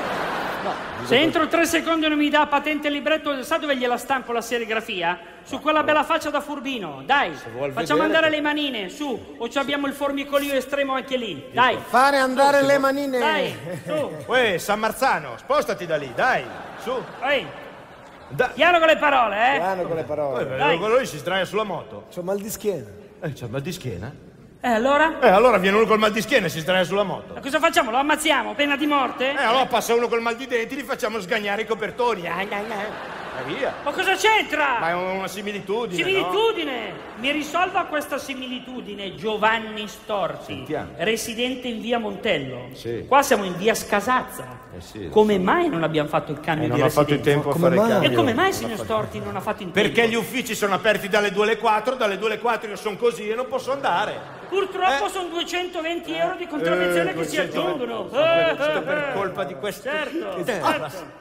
Se entro tre secondi non mi dà patente il libretto, sa dove gliela stampo la serigrafia? Su quella bella faccia da furbino, dai, facciamo andare le manine, su, o ci abbiamo il formicolio estremo anche lì, dai. Fare andare le manine. Dai, su. Uè, San Marzano, spostati da lì, dai, su. Ehi, piano con le parole, eh. Piano con le parole. Uè, quello lì si sdraia sulla moto. C'ho mal di schiena. Eh, c'ha mal di schiena? Eh, allora? Eh, allora viene uno col mal di schiena e si sdraia sulla moto. Ma cosa facciamo? Lo ammazziamo? Pena di morte? Eh, allora passa uno col mal di denti, li facciamo sgagnare i copertoni. Ah, ah, ah. E via. Ma cosa c'entra? Ma è una similitudine, Similitudine! no? Mi risolva questa similitudine Giovanni Storti, Sentiamo. residente in via Montello. Sì. Qua siamo in via Scasazza. Eh sì, come mai non abbiamo fatto il cambio Eh, di non ho fatto residenza? in tempo a Come fare il mai? cambio. E come mai, Non signor ho fatto- Storti, non ha fatto in tempo? Perché gli uffici sono aperti dalle due alle quattro, dalle due alle quattro io sono così e non posso andare. Purtroppo Eh. sono duecentoventi euro di contravvenzione Eh, che si duecentoventi. aggiungono. Per, Eh, eh, per eh. colpa di questo. Certo, Eh. certo.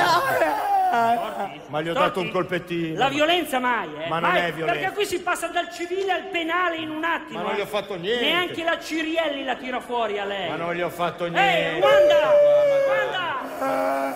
Ma gli ho Storti, dato un colpettino. La violenza mai, eh? Ma non mai, è violenza. Perché qui si passa dal civile al penale in un attimo. Ma non gli ho eh. fatto niente. Neanche la Cirielli la tira fuori a lei. Ma non gli ho fatto Ehi, niente. Wanda! Wanda!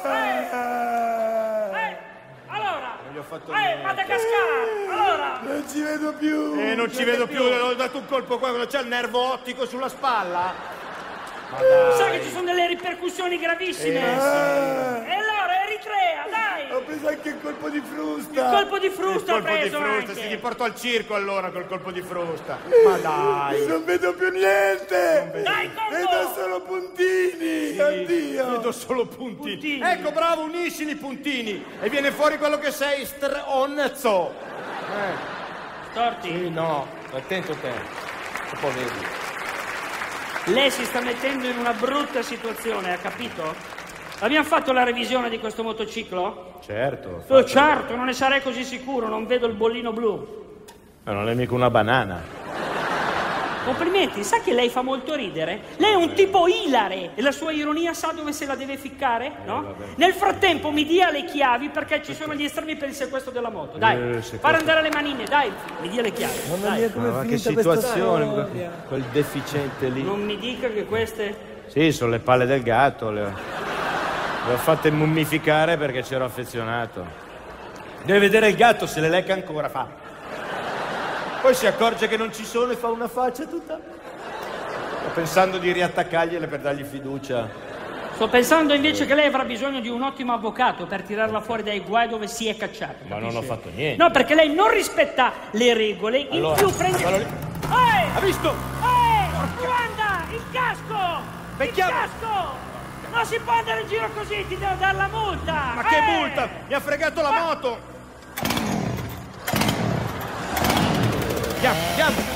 Ehi! Ehi! Allora! Non gli ho fatto Ehi, niente. Madagascar! Allora! Non ci vedo più. Eh, non ci vedo più, le ho dato un colpo qua, quando c'è il nervo ottico sulla spalla. Ma dai. Sa che ci sono delle ripercussioni gravissime. Eh, E allora, Eritrea, dai! Ho preso anche il colpo di Il frusta. colpo di Il frusta ha colpo di preso frusta, anche. si ti porto al circo allora col colpo di frusta. Ma dai. Non vedo più niente. Dai, Congo! Vedo solo puntini. Addio. Vedo solo puntini. Puntini. Ecco, bravo, unisci i puntini e viene fuori quello che sei, stronzo. Eh, Storti, sì, no, attento te. Un po' vedi. lei si sta mettendo in una brutta situazione, ha capito? Abbiamo fatto la revisione di questo motociclo? Certo. Oh, certo, non ne sarei così sicuro, non vedo il bollino blu. Ma non è mica una banana. Complimenti, sa che lei fa molto ridere? Lei è un tipo ilare e la sua ironia sa dove se la deve ficcare, no? Nel frattempo mi dia le chiavi perché ci sono gli estremi per il sequestro della moto. Dai, Eh, sequestro. fare andare le manine, dai, mi dia le chiavi. Mamma dai. mia, come Ma è che finita questa situazione, storia? quel deficiente lì. Non mi dica che queste... Sì, sono le palle del gatto, le ho, le ho fatte mummificare perché c'ero affezionato. Deve vedere il gatto, se le lecca ancora, fa. Poi si accorge che non ci sono e fa una faccia tutta... Sto pensando di riattaccargliele per dargli fiducia. Sto pensando invece che lei avrà bisogno di un ottimo avvocato per tirarla fuori dai guai dove si è cacciata. Ma non capisce? ho fatto niente. No, perché lei non rispetta le regole, Allora, in più prende... allora- Ehi! Ha visto? Ehi! Wanda, il casco! Becchiamo- Il casco! Non si può andare in giro così, ti devo dare la multa! Ma che Eh! multa! Mi ha fregato la moto! Andiamo, andiamo!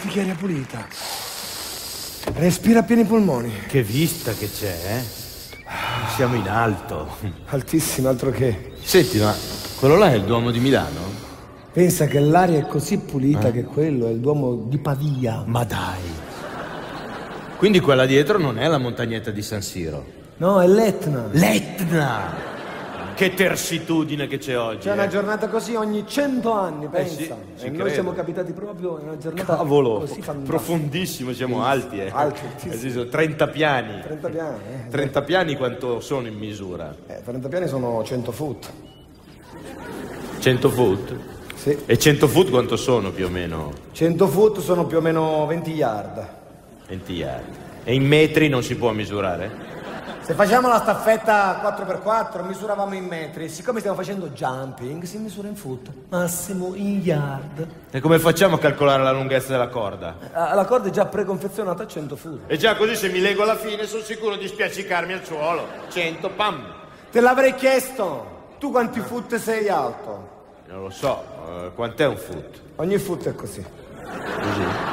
Senti che aria pulita. Respira a pieni polmoni. Che vista che c'è, eh? Siamo in alto. Altissimo, altro che. Senti, ma quello là è il Duomo di Milano? Pensa che l'aria è così pulita eh? che quello è il Duomo di Pavia. Ma dai. Quindi quella dietro non è la montagnetta di San Siro? No, è l'Etna. L'Etna! Che tersitudine che c'è oggi. C'è eh? una giornata così ogni cento anni, pensa. Eh sì, e ci noi credo. siamo capitati proprio in una giornata Cavolo, così fantastica. profondissimo, siamo alti, eh. Alti, Nel senso, trenta piani. trenta piani, eh. trenta piani quanto sono in misura? Eh, trenta piani sono cento foot. cento foot? Sì. E cento foot quanto sono più o meno? cento foot sono più o meno venti yard. venti yard. E in metri non si può misurare? Se facciamo la staffetta quattro per quattro misuravamo in metri, siccome stiamo facendo jumping si misura in foot, massimo in yard. E come facciamo a calcolare la lunghezza della corda? Ah, la corda è già preconfezionata a cento foot. E già così se mi lego alla fine sono sicuro di spiaccicarmi al suolo. cento, pam! Te l'avrei chiesto, tu quanti foot sei alto? Non lo so, uh, quant'è un foot? Ogni foot è così. Così?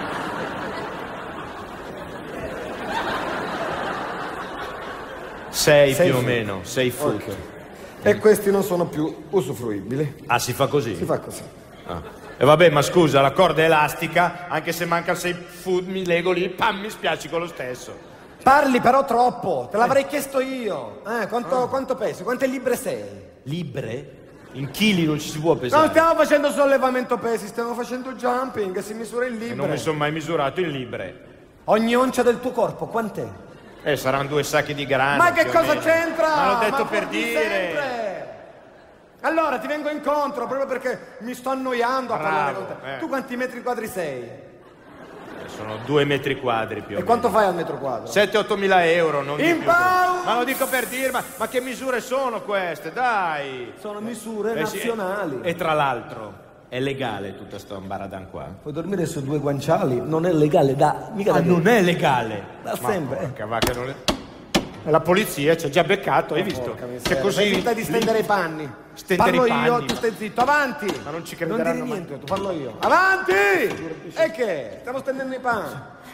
Sei, sei più foot. O meno, sei foot. Okay. E questi non sono più usufruibili. Ah, si fa così? Si fa così. Ah. E vabbè, ma scusa, la corda è elastica, anche se manca sei foot, mi lego lì, pam, mi spiaccico lo stesso. Parli però troppo, te l'avrei eh. chiesto io. Eh, quanto, ah. quanto pesi? Quante libbre sei? Libbre? In chili non ci si può pesare. Non stiamo facendo sollevamento pesi, stiamo facendo jumping, si misura in libbre. E non mi sono mai misurato in libbre. Ogni oncia del tuo corpo, quant'è? Eh, saranno due sacchi di grano. Ma che cosa c'entra? Ma l'ho detto Ma per dire. Sempre. Allora ti vengo incontro proprio perché mi sto annoiando a parlare con te. Eh. Tu quanti metri quadri sei? Eh, sono due metri quadri più o meno. E quanto fai al metro quadro? sette otto mila euro, non in di più. Ma lo dico per dire, ma, ma che misure sono queste? Dai! Sono misure eh, nazionali. Sì, e, e tra l'altro. È legale tutta sta imbaradan qua? Puoi dormire su due guanciali, non è legale da... Mica ah, da non è legale? Da sempre. Porca vacca, non è... E la polizia ci ha già beccato, hai visto? Che così... Fai finta di stendere i panni. Stendere parlo i panni. io, tu stai zitto, avanti! Ma non ci Non crederanno dire niente, mai. tu parlo io. Avanti! E che? Stiamo stendendo i panni.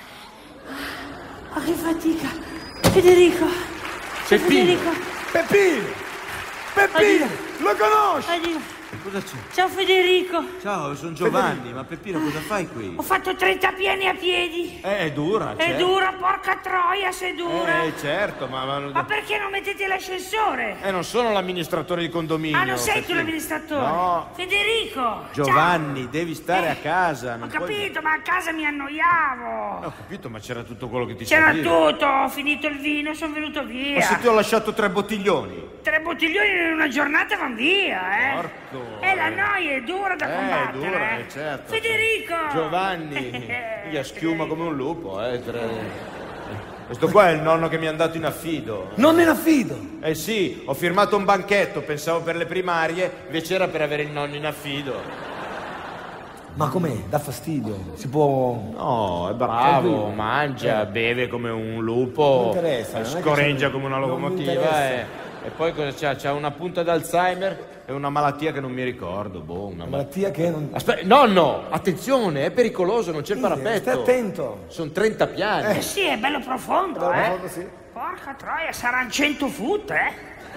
Ma che fatica! Federico! Peppino! Peppino! Peppino! Lo conosci? Addio. Cosa c'è? Ciao Federico! Ciao, sono Giovanni, ma Peppino cosa fai qui? Ho fatto trenta piani a piedi! Eh, è dura, È certo. dura, porca troia, se è dura! Eh, certo, ma... Ma, ma perché non mettete l'ascensore? Eh, non sono l'amministratore di condominio. Ah, non sei Peppino. tu l'amministratore? No! Federico! Giovanni, ciao. devi stare eh, a casa. Non ho capito, puoi... ma a casa mi annoiavo! Ho capito, ma c'era tutto quello che ti C'era dire. tutto, ho finito il vino e sono venuto via! Ma se ti ho lasciato tre bottiglioni? Tre bottiglioni in una giornata van via, eh! Porco! E la noia è dura da eh, combattere, è dura, eh. eh, certo. Federico! Giovanni, gli schiuma come un lupo, eh. Tre... Questo qua è il nonno che mi è andato in affido. Non in affido? Eh sì, ho firmato un banchetto, pensavo per le primarie, invece era per avere il nonno in affido. Ma com'è? Dà fastidio? Si può... No, è bravo, mangia, eh. beve come un lupo, non interessa, non scorreggia come una locomotiva e, e poi cosa c'ha? C'ha una punta d'Alzheimer e una malattia che non mi ricordo, boh, una malattia che non... Aspetta, nonno, attenzione, è pericoloso, non c'è il parapetto. Stai attento. Sono trenta piani. Eh sì, è bello profondo, bello eh. profondo, sì. Porca troia, saranno cento foot, eh.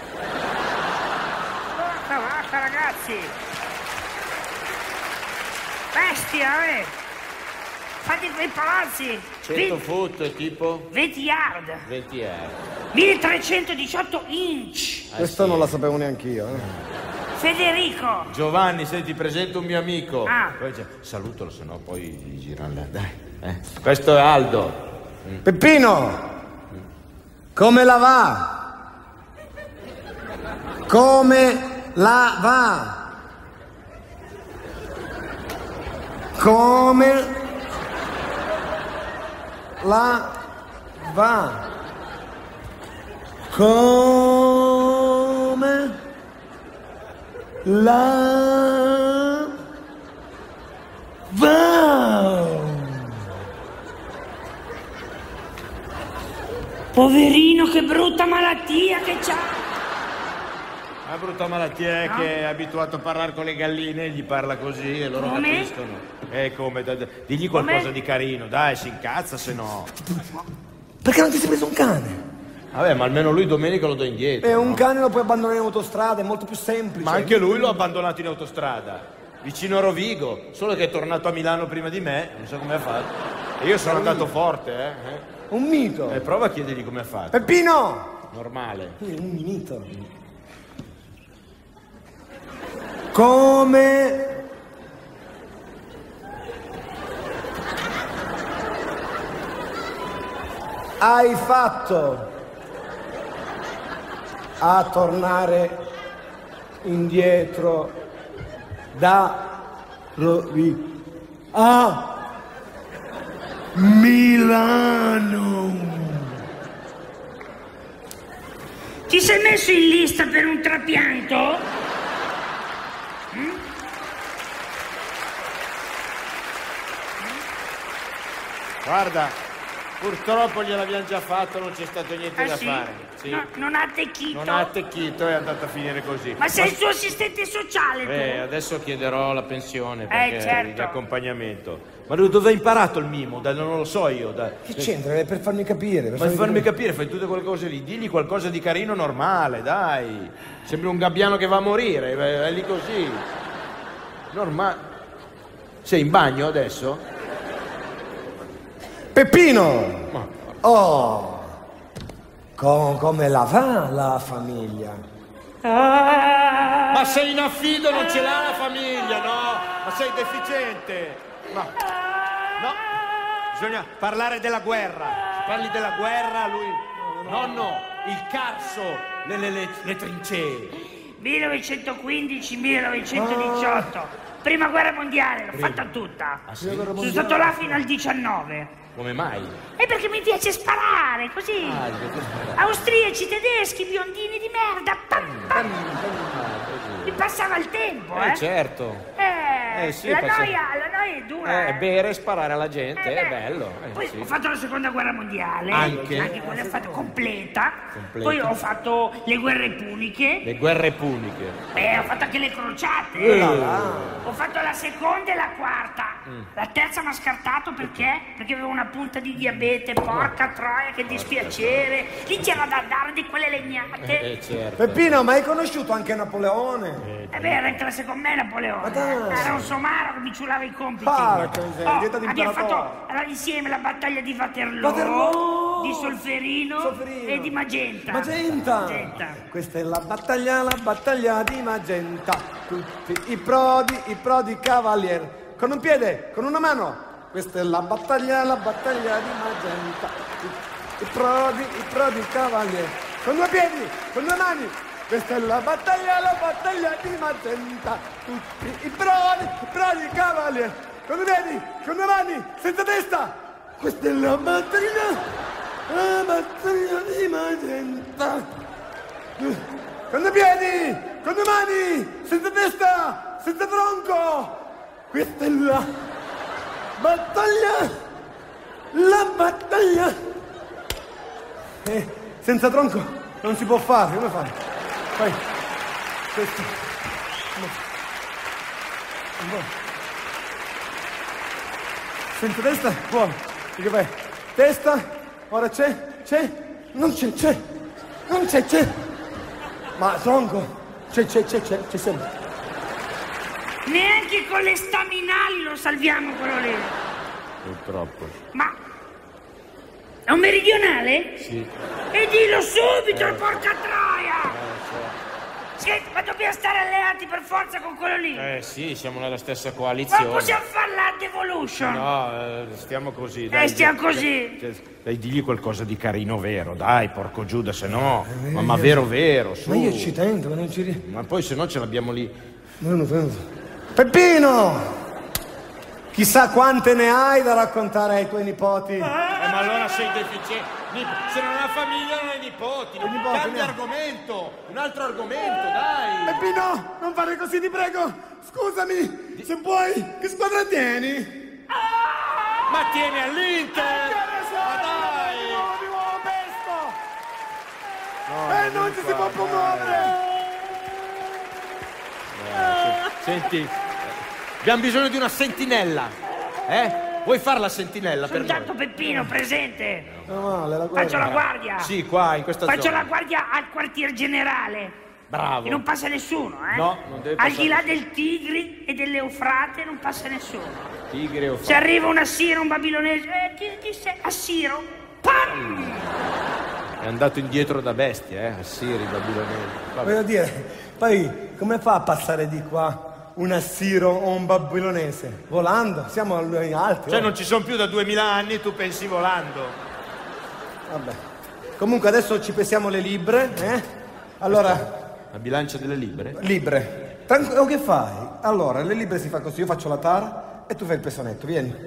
Porca vacca, ragazzi. Bestia, eh! Fate quei palazzi! cento foot, tipo? venti yard! venti yard. milletrecentodiciotto inch! Ah, Questo sì. Non la sapevo neanch'io, eh. Federico! Giovanni, senti, presento un mio amico. Ah. Poi, salutalo, se no poi gli girano là. Dai. Eh. Questo è Aldo. Mm. Peppino! Come la va? Come la va? Come la va? Come la va? Poverino, che brutta malattia che c'ha! La brutta malattia è No? che è abituato a parlare con le galline, gli parla così e loro Come? capiscono. E come? da- da- Digli qualcosa Come? di carino, dai, si incazza se no. Perché non ti sei preso un cane? Vabbè, ma almeno lui domenica lo do indietro. E un no? cane lo puoi abbandonare in autostrada, è molto più semplice. Ma anche lui l'ho abbandonato in autostrada, vicino a Rovigo, solo che è tornato a Milano prima di me, non so come ha fatto. E io sono andato forte, eh. eh. Un mito. E prova a chiedergli come ha fatto. Peppino! Normale. Un mito. Come hai fatto a tornare indietro da Rovi a Milano? Ti sei messo in lista per un trapianto? Guarda, purtroppo gliel'abbiamo già fatto, non c'è stato niente Ah, da sì? fare. Sì. No, non ha attecchito? Non ha attecchito, è andata a finire così. Ma sei il suo assistente sociale tu? Eh, adesso chiederò la pensione perché certo. di accompagnamento. Ma lui dove hai imparato il mimo? Da, non lo so io. Da... Che c'entra? È per farmi capire. Per Ma farmi capire, fai tutte quelle cose lì. Digli qualcosa di carino normale, dai. Sembri un gabbiano che va a morire, è, è lì così. Normale. Sei in bagno adesso? Peppino! Ma, Oh! Com- come la va la famiglia? Ah, ma sei in affido, non ce l'ha la famiglia, no? Ma sei deficiente. Ma... No, bisogna parlare della guerra. Se parli della guerra, lui... Nonno, il carso, le, le, le, le trincee. millenovecentoquindici millenovecentodiciotto. Prima guerra mondiale, l'ho fatta tutta. Ah, sì? Sono stato là fino al diciannove. Come mai? E perché mi piace sparare, così. Ah, gli piace sparare. Austriaci, tedeschi, biondini di merda. Pam, pam. Mi passava il tempo, eh. Eh, certo. Eh, Eh, sì, la, passa- noia, la noia è dura. Eh, eh. bere e sparare alla gente, Eh, è beh. bello. eh, Poi sì. ho fatto la seconda guerra mondiale, Anche? anche quella ho fatto completa. Completa. Poi ho fatto le guerre puniche, Le guerre puniche. e ho fatto anche le crociate. Eh. Ho fatto la seconda e la quarta. Mm. La terza mi ha scartato perché? Perché avevo una punta di diabete, porca troia, che dispiacere. Lì c'era da dare di quelle legnate. Eh, certo. Peppino, ma hai conosciuto anche Napoleone? E beh, era in classe con me Napoleone. Ma dai. Era un somaro che mi ciulava i compiti. Porca miseria, Oh, dieta di abbiamo imperatore. fatto era insieme la battaglia di Waterloo, Waterloo. di Solferino, Solferino. e di Magenta. Magenta. Magenta. Questa è la battaglia, la battaglia di Magenta. Tutti i prodi, i prodi cavalier. Con un piede, con una mano. Questa è la battaglia, la battaglia di Magenta. Tutti i prodi, i prodi cavalier. Con due piedi, con due mani. Questa è la battaglia, la battaglia di Magenta. Tutti i prodi, i prodi cavalier. Con due piedi, con due mani, senza testa. Questa è la battaglia, la battaglia di Magenta. Con due piedi, con due mani, senza testa, senza tronco. Questa è la battaglia, la battaglia. Eh, senza tronco non si può fare, come fai? Vai, questo. Un po'. Senza testa, buono. E che fai? Testa, ora c'è, c'è, non c'è, c'è, non c'è, c'è. Ma tronco, c'è, c'è, c'è, c'è, c'è sempre. Neanche con le staminali lo salviamo quello lì. Purtroppo. Ma è un meridionale? Sì. E dillo subito, porca troia! Senti, ma dobbiamo stare alleati per forza con quello lì. Eh sì, siamo nella stessa Ma coalizione. possiamo fare la devolution? No, eh, stiamo così, dai. Eh, stiamo Dai, così. dai, dai, digli qualcosa di carino vero, dai, porco Giuda, se no. Ma, ma vero vero, su. Ma io ci tento, ma non ci riesco. Ma poi se no ce l'abbiamo lì. Venuto, venuto. Peppino! Chissà quante ne hai da raccontare ai tuoi nipoti. Eh, ma allora sei deficiente. Nip- Se non ha famiglia non hai nipoti. Ho nipoti, Cambia ne- argomento. Un altro argomento, dai. Peppino, non fare così, ti prego! Scusami, se puoi, che squadra tieni? Ma tieni all'Inter. Ma dai. Di nuovo, di nuovo, pesto! No, E non ci si può promuovere! Senti, abbiamo bisogno di una sentinella, eh? Vuoi fare la sentinella per Soldato noi? Peppino, presente. No, male, la guardia. Faccio la guardia. Sì, qua, in questa Faccio zona. la guardia al quartier generale. Bravo. E non passa nessuno, eh? No, non deve Al passare di là nessuno. del Tigri e dell'Eufrate non passa nessuno. Tigre o Se arriva un assiro, un babilonese, eh, chi, chi sei? Assiro? Pam! È andato indietro da bestia, eh? Assiri, babilonesi. Vabbè. Voglio dire, poi come fa a passare di qua un assiro o un babilonese? Volando, siamo in alti. Cioè oh. non ci sono più da duemila anni, tu pensi volando. Vabbè. Comunque adesso ci pesiamo le libbre, eh? Allora, La bilancia delle libere? libbre. Tranquillo, che fai? Allora, le libbre si fa così, io faccio la tara e tu fai il pesonetto, vieni.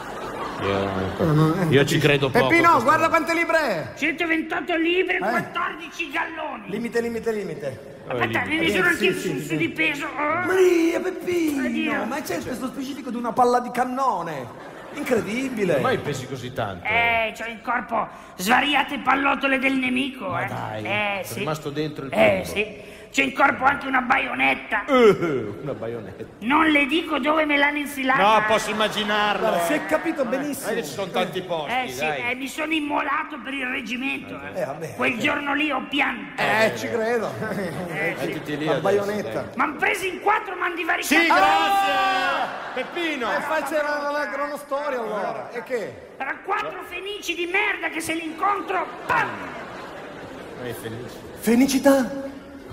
Io, io ci credo poco. Peppino, guarda quante libbre è! centoventotto libri e quattordici galloni. Limite, limite, limite. Aspetta, ne Eh, misuro sì, anche sì, su, sì. su di peso. Oh. Maria, Peppino! Oddio. Ma c'è il peso specifico di una palla di cannone! Incredibile! Mai pesi così tanto? Eh, c'ho in corpo svariate pallottole del nemico. Ma eh. dai, eh, è sì. rimasto dentro il Eh, tubo. sì. C'ho in corpo anche una baionetta. Eh, una baionetta. Non le dico dove me l'hanno infilata. No, posso immaginarlo. Guarda, si eh. è capito benissimo. Vedi, ci sono tanti posti, Eh sì, dai. eh, mi sono immolato per il reggimento. Eh. Eh, vabbè. Quel giorno lì ho pianto. Eh, ci credo. Eh, sì. Mettiti lì La adesso, baionetta. M'han preso in quattro, m'han divaricato. Sì, grazie! Peppino! E faccia la, la cronostoria allora. E che? Tra quattro fenici di merda che se li incontro, pam! Sei felice. Felicità!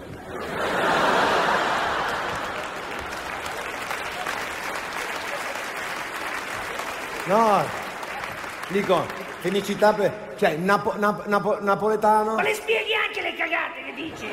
No, dico, felicità per... cioè, napo, nap, napo, napoletano... Ma le spieghi anche le cagate che dici?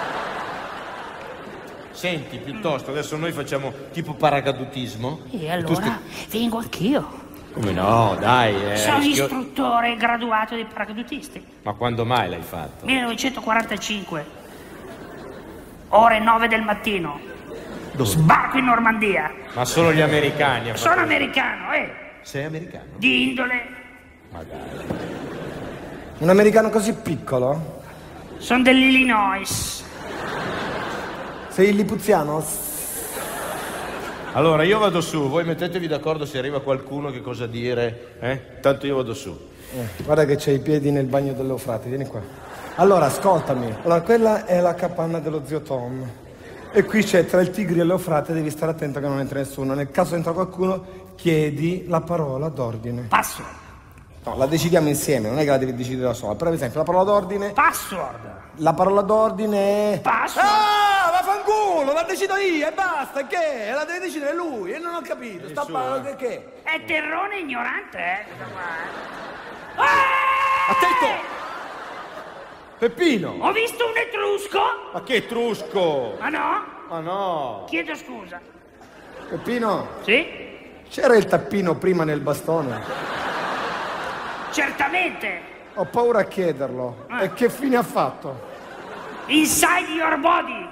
Senti, piuttosto, adesso noi facciamo tipo paracadutismo. E Tu allora vengo anch'io. sti- Come no, dai. Eh, Sono rischio- istruttore graduato di paracadutisti. Ma quando mai l'hai fatto? millenovecentoquarantacinque. Ore nove del mattino. Sbarco in Normandia. Ma solo gli americani. hanno Sono fatto- americano, eh. Sei americano? Di indole. Ma dai. Un americano così piccolo? Sono dell'Illinois. Sei lipuziano? Allora, io vado su, voi mettetevi d'accordo se arriva qualcuno che cosa dire, eh? Tanto io vado su. Eh, guarda che c'hai i piedi nel bagno dell'Eufrate, vieni qua. Allora, ascoltami. Allora, quella è la capanna dello zio Tom. E qui c'è tra il Tigri e l'Eufrate, devi stare attento che non entri nessuno. Nel caso entra qualcuno, chiedi la parola d'ordine. Password. No, la decidiamo insieme, non è che la devi decidere da sola. Per esempio, la parola d'ordine... Password. La parola d'ordine è... Password. Ah, vaffanculo, la decido io e basta, che? La deve decidere lui, e non ho capito. Sta parola che che? È terrone ignorante, eh. Cosa fa, eh? Ah! Attento! Peppino! Ho visto un etrusco. Ma che etrusco! Ma no? Ma no! Chiedo scusa. Peppino, Sì? c'era il tappino prima nel bastone? Certamente. Ho paura a chiederlo. Ah. E che fine ha fatto? Inside your body.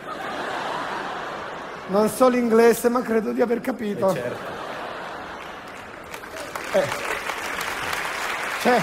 Non so l'inglese, ma credo di aver capito. Eh, certo. Eh. C'è.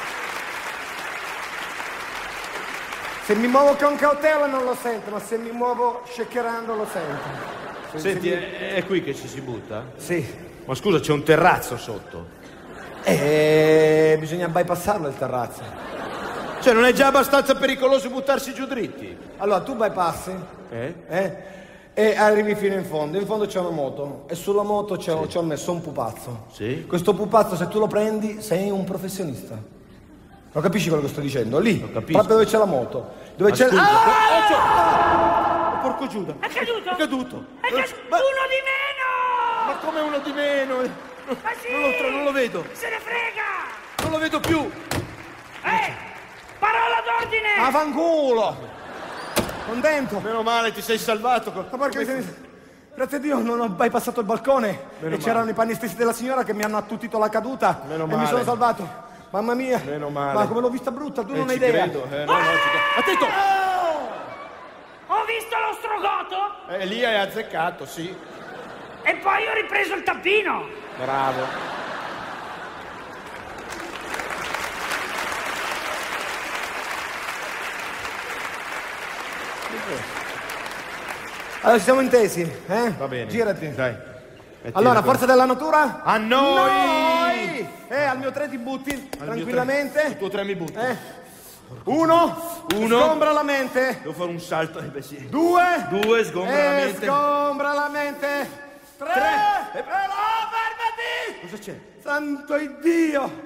Se mi muovo con cautela non lo sento, ma se mi muovo shakerando lo sento. Se- Senti, se mi- è, è qui che ci si butta? Sì. Ma scusa, c'è un terrazzo sotto. Eh, bisogna bypassarlo il terrazzo. Cioè, non è già abbastanza pericoloso buttarsi giù dritti? Allora, tu bypassi, Eh? eh? E arrivi fino in fondo. In fondo c'è una moto. E sulla moto c'è, ci ho messo un pupazzo. Sì? Questo pupazzo, se tu lo prendi, sei un professionista. Lo capisci quello che sto dicendo? Lì, capisco. proprio dove c'è la moto. Dove Ma c'è... scusa, Ah! Oh, porco Giuda! È caduto? È caduto! È caduto. Ma, Uno di meno. ma come uno di meno? Ma sì. Non lo, tro- non lo vedo! Se ne frega. Non lo vedo più! Eh, parola d'ordine. Ah, fanculo! Contento? Meno male, ti sei salvato! con- Ma perché se- Grazie a Dio non ho bypassato il balcone. Meno e c'erano male. i panni stessi della signora che mi hanno attutito la caduta. Meno e male. mi sono salvato. Mamma mia. Meno male. Ma come l'ho vista brutta, tu Eh, non hai ci idea. credo, eh, no, no, ci credo. Attento! Ho visto lo strogoto Eh, lì hai azzeccato, sì. e poi ho ripreso il tappino. Bravo. Allora, ci siamo intesi, eh? Va bene. Girati. Dai. Allora, forza della natura? A noi! Noi! Eh, al mio tre ti butti, Al tranquillamente. Mio tre, il tuo tre mi butti. Eh. Uno, Uno. sgombra la mente. Devo fare un salto. Eh beh sì. Due. Due, sgombra eh, la mente. sgombra la mente. Tre. Tre. E eh, no, fermati! Cosa c'è? Santo Iddio!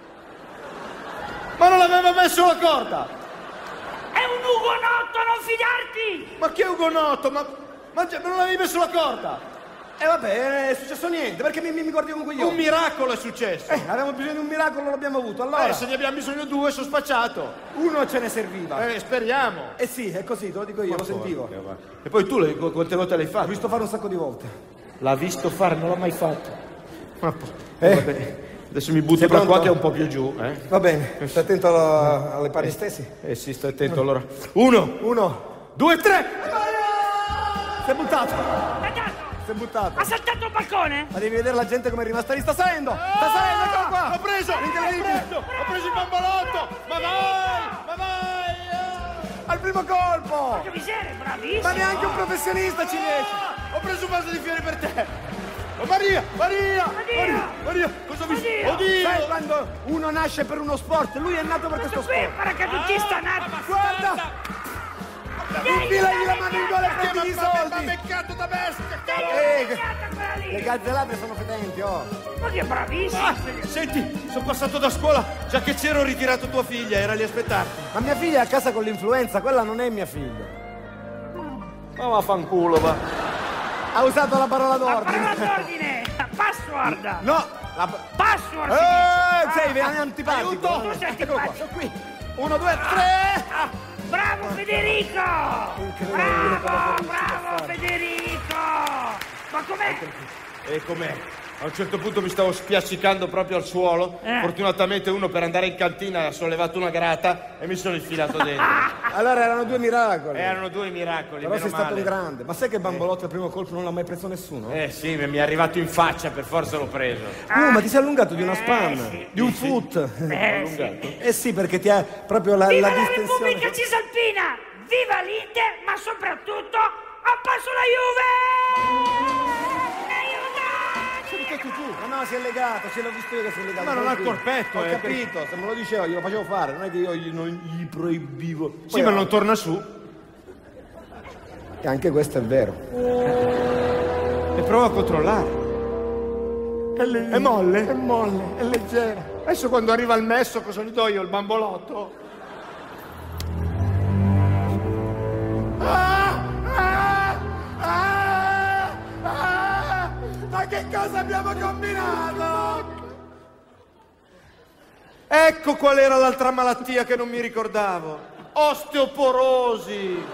Ma non aveva messo la corda! È un ugonotto, non fidarti! Ma che ugonotto? Ma, ma già- non avevi messo la corda? E eh, vabbè, è successo niente, perché mi, mi, mi guardi con quegli occhi? Un miracolo è successo! Eh, avevamo bisogno di un miracolo, l'abbiamo avuto. Allora, Eh, se ne abbiamo bisogno due, sono spacciato! uno ce ne serviva. Eh, speriamo! Eh sì, è così, te lo dico io, lo sentivo. E poi tu le- qu- quante volte l'hai L'ho fatto? visto fare un sacco di volte. L'ha visto fare, non l'ha mai fatto. Ma po- Eh. vabbè. Adesso mi butto Sei da qua pronto? che è un po' più giù, eh? Va bene, stai attento alla- alle pari stessi. Eh sì, stai attento allora. Uno, Uno, due, tre! si è buttato, Andato! si è buttato. Ha saltato il balcone? Ma devi vedere la gente come è rimasta lì, sta salendo, sta salendo, eccolo qua. Ho preso! Ho Incredibile. preso! Ho preso il bambolotto! Ma vai! Ma vai! Al primo colpo. Che miseria, bravissimo! Ma neanche un professionista ci riesce. Ah, ho preso un vaso di fiori per te! Oh, Maria! Maria! Maria! Maria! Cosa ho visto? Oddio! Oddio! Sai quando uno nasce per uno sport? Lui è nato per questo Qui, sport. paracadutista nato! Guarda! Infilagli la mano in gola e prendi i Ma mi ha soldi. beccato da bestia! Eh, quella le lì! gazzellate sono fedenti, oh. Ma che bravissimo! Ah, senti, sono passato da scuola, già che c'ero ho ritirato tua figlia, era lì a aspettarti. Ma mia figlia è a casa con l'influenza, quella non è mia figlia. Ma vaffanculo, va. Ha usato la parola La d'ordine. parola d'ordine! Password! No, la... Password! Eh, si dice. sei Ah, antipatico. Aiuto! Tu sei Eccolo qua, antipatico. sono qui. Uno, due, tre. Ah, bravo Federico! Incredibile cosa Bravo, riesci a bravo fare. Federico! Ma com'è? E com'è? A un certo punto mi stavo spiaccicando proprio al suolo. Eh. Fortunatamente uno per andare in cantina ha sollevato una grata e mi sono infilato dentro. Allora erano due miracoli. Erano due miracoli, Però meno sei stato male. un grande. Ma sai che Bambolotto al primo colpo non l'ha mai preso nessuno? Eh sì, mi è arrivato in faccia, per forza l'ho preso. Uh, ma ti sei allungato di una Eh, spanna, sì. di un foot. Eh, sì. Eh sì, perché ti ha proprio la, Viva la la distensione. Repubblica Cisalpina! Viva l'Inter, ma soprattutto a passo la Juve! Ma no, si è legato, ce l'ho visto io che si è legato. Ma non ha il tranquillo. corpetto, Ho eh, capito, se me lo diceva glielo facevo fare, non è che io gli, non gli proibivo. Sì, Poi, ma non torna su. E anche questo è vero. E prova a controllare. È, le- È molle? È molle, è leggera. Adesso quando arriva il messo, cosa gli do io? Il bambolotto? Ah, ah, ah, ah, ma che cosa abbiamo combinato? Ecco qual era l'altra malattia che non mi ricordavo. Osteoporosi.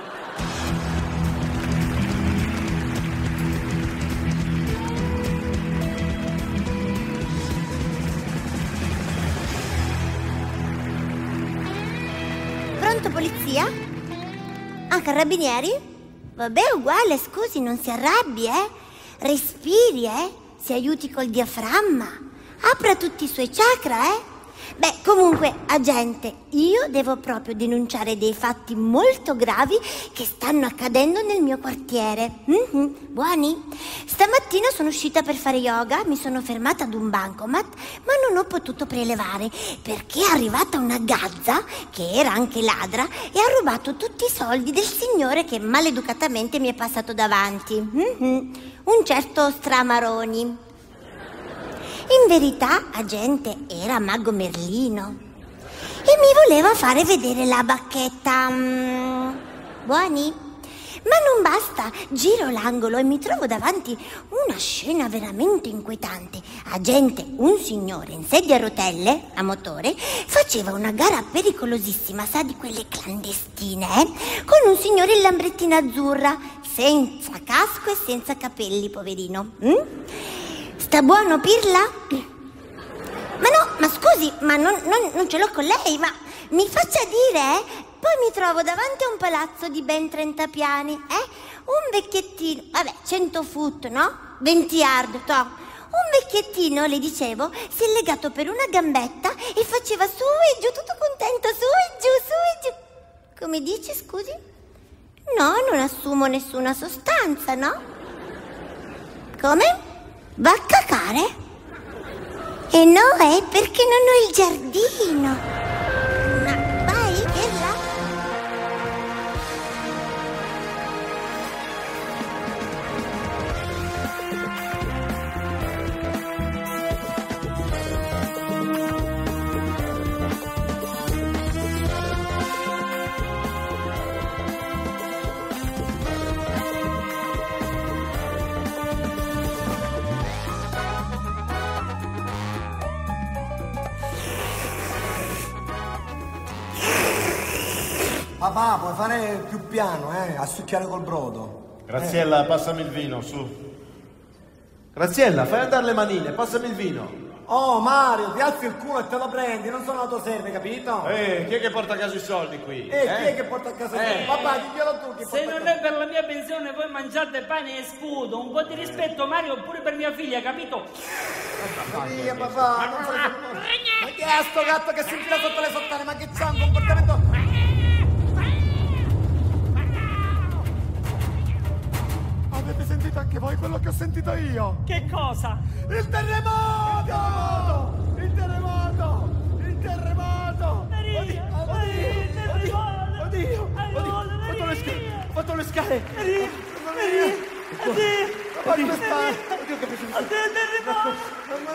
Pronto, polizia? Ah, carabinieri? Vabbè, uguale, scusi, non si arrabbi, eh? Respiri, eh? Si aiuti col diaframma. Apra tutti i suoi chakra, eh? Beh, comunque, agente, io devo proprio denunciare dei fatti molto gravi che stanno accadendo nel mio quartiere. Mhm, buoni? Stamattina sono uscita per fare yoga, mi sono fermata ad un bancomat, ma non ho potuto prelevare perché è arrivata una gazza, che era anche ladra, e ha rubato tutti i soldi del signore che maleducatamente mi è passato davanti. Mhm, un certo Stramaroni. In verità, agente, era Mago Merlino e mi voleva fare vedere la bacchetta. Mm, buoni? Ma non basta, giro l'angolo e mi trovo davanti una scena veramente inquietante. Agente, un signore in sedia a rotelle, a motore, faceva una gara pericolosissima, sa, di quelle clandestine, eh? Con un signore in lambrettina azzurra, senza casco e senza capelli, poverino. Mm? Sta buono, Pirla? Ma no, ma scusi, ma non, non, non ce l'ho con lei, ma mi faccia dire, eh? Poi mi trovo davanti a un palazzo di ben trenta piani, eh? Un vecchiettino, vabbè, cento foot, no? venti yard, to. Un vecchiettino, le dicevo, si è legato per una gambetta e faceva su e giù, tutto contento, su e giù, su e giù. Come dici, scusi? No, non assumo nessuna sostanza, no? Come? Va a cacare? E no, è perché non ho il giardino. No, vai, che là. Papà, puoi fare più piano, eh? A succhiare col brodo. Graziella, eh. passami il vino, su. Graziella, fai andare le manine, passami il vino. Oh, Mario, ti alzi il culo e te lo prendi, non sono autoserve, capito? Eh, chi è che porta a casa i soldi qui? Eh, eh? chi è che porta a casa i soldi? Eh. Papà, diglielo tu chi Se porta non a è per la mia pensione voi mangiate pane e sputo, un po' di rispetto Mario pure per mia figlia, capito? Maria, papà, non fai... Ma che è sto gatto che si infila sotto le sottane? Ma che c'ha un comportamento... Avete sentito anche voi quello che ho sentito io? Che cosa? Il terremoto! Il terremoto! Il terremoto! Maria, Oddio! Maria, Oddio! Oddio! Aiuto, Oddio! Ho fatto le scale! Ho fatto le scale! Maria, Maria, Maria, Oddio, come sta? Oddio, che Oddio, il terremoto! Mamma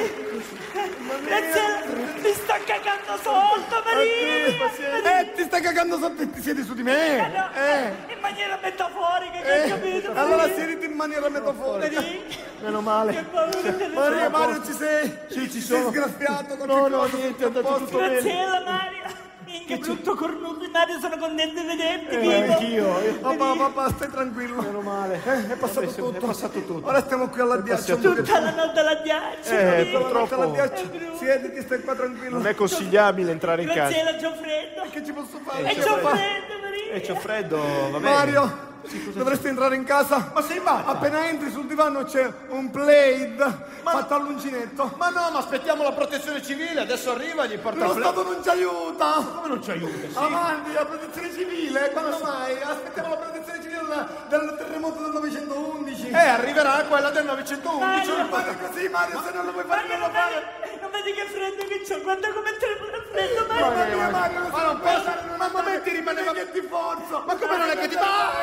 mia! Grazie, mi sta cagando sotto, Maria! Eh, ti stai cagando sotto e ti siedi su di me! Eh, no, Eh! in maniera metaforica, che Eh, hai capito? allora Maria? siediti in maniera metaforica. Maria, Meno male. che paura del Maria, terremoto. Mario, ci sei? Sì, ci Ti sono. sei sgraffiato con No, il no, coso, niente, è andato tutto a tutto posto. bene. Graziella, Maria! Minchia, brutto cornuto, Mario, sono contento di vederti, Eh, vivo! anch'io. io- Papà, papà, stai tranquillo. Meno male. Eh, è passato Vabbè, tutto. È passato tutto. Ora stiamo qui alla ghiaccia. passato Tutta la notte alla ghiaccia, Eh, Maria. Tutta la notte alla purtroppo. ghiaccia. Siediti, stai qua tranquillo. Non è consigliabile entrare in casa. Graziella, c'ho freddo! Che ci posso fare? E Sì, c'ho papà. freddo, Maria! E c'ho freddo, va bene. Mario, dovresti entrare in casa. Ma sei matta? Appena entri sul divano c'è un plaid fatto all'uncinetto. Ma no, ma aspettiamo la protezione civile, adesso arriva e gli porta Lo il Stato non ci aiuta. Come non ci aiuta? Sì. Avanti, la protezione civile, quando mai? Aspettiamo la protezione civile del, del terremoto del novecentoundici. Eh, arriverà quella del novecentoundici. Mario, non Guarda così, Mario, se non lo vuoi fare, Mario, non lo non fare. vedi, non vedi che freddo che c'ho? Guarda come te ne freddo, Mamma Mario! mia, Mario, Ma non posso, ma un momento rimaneva... che ti forzo. Ma come non è che ti...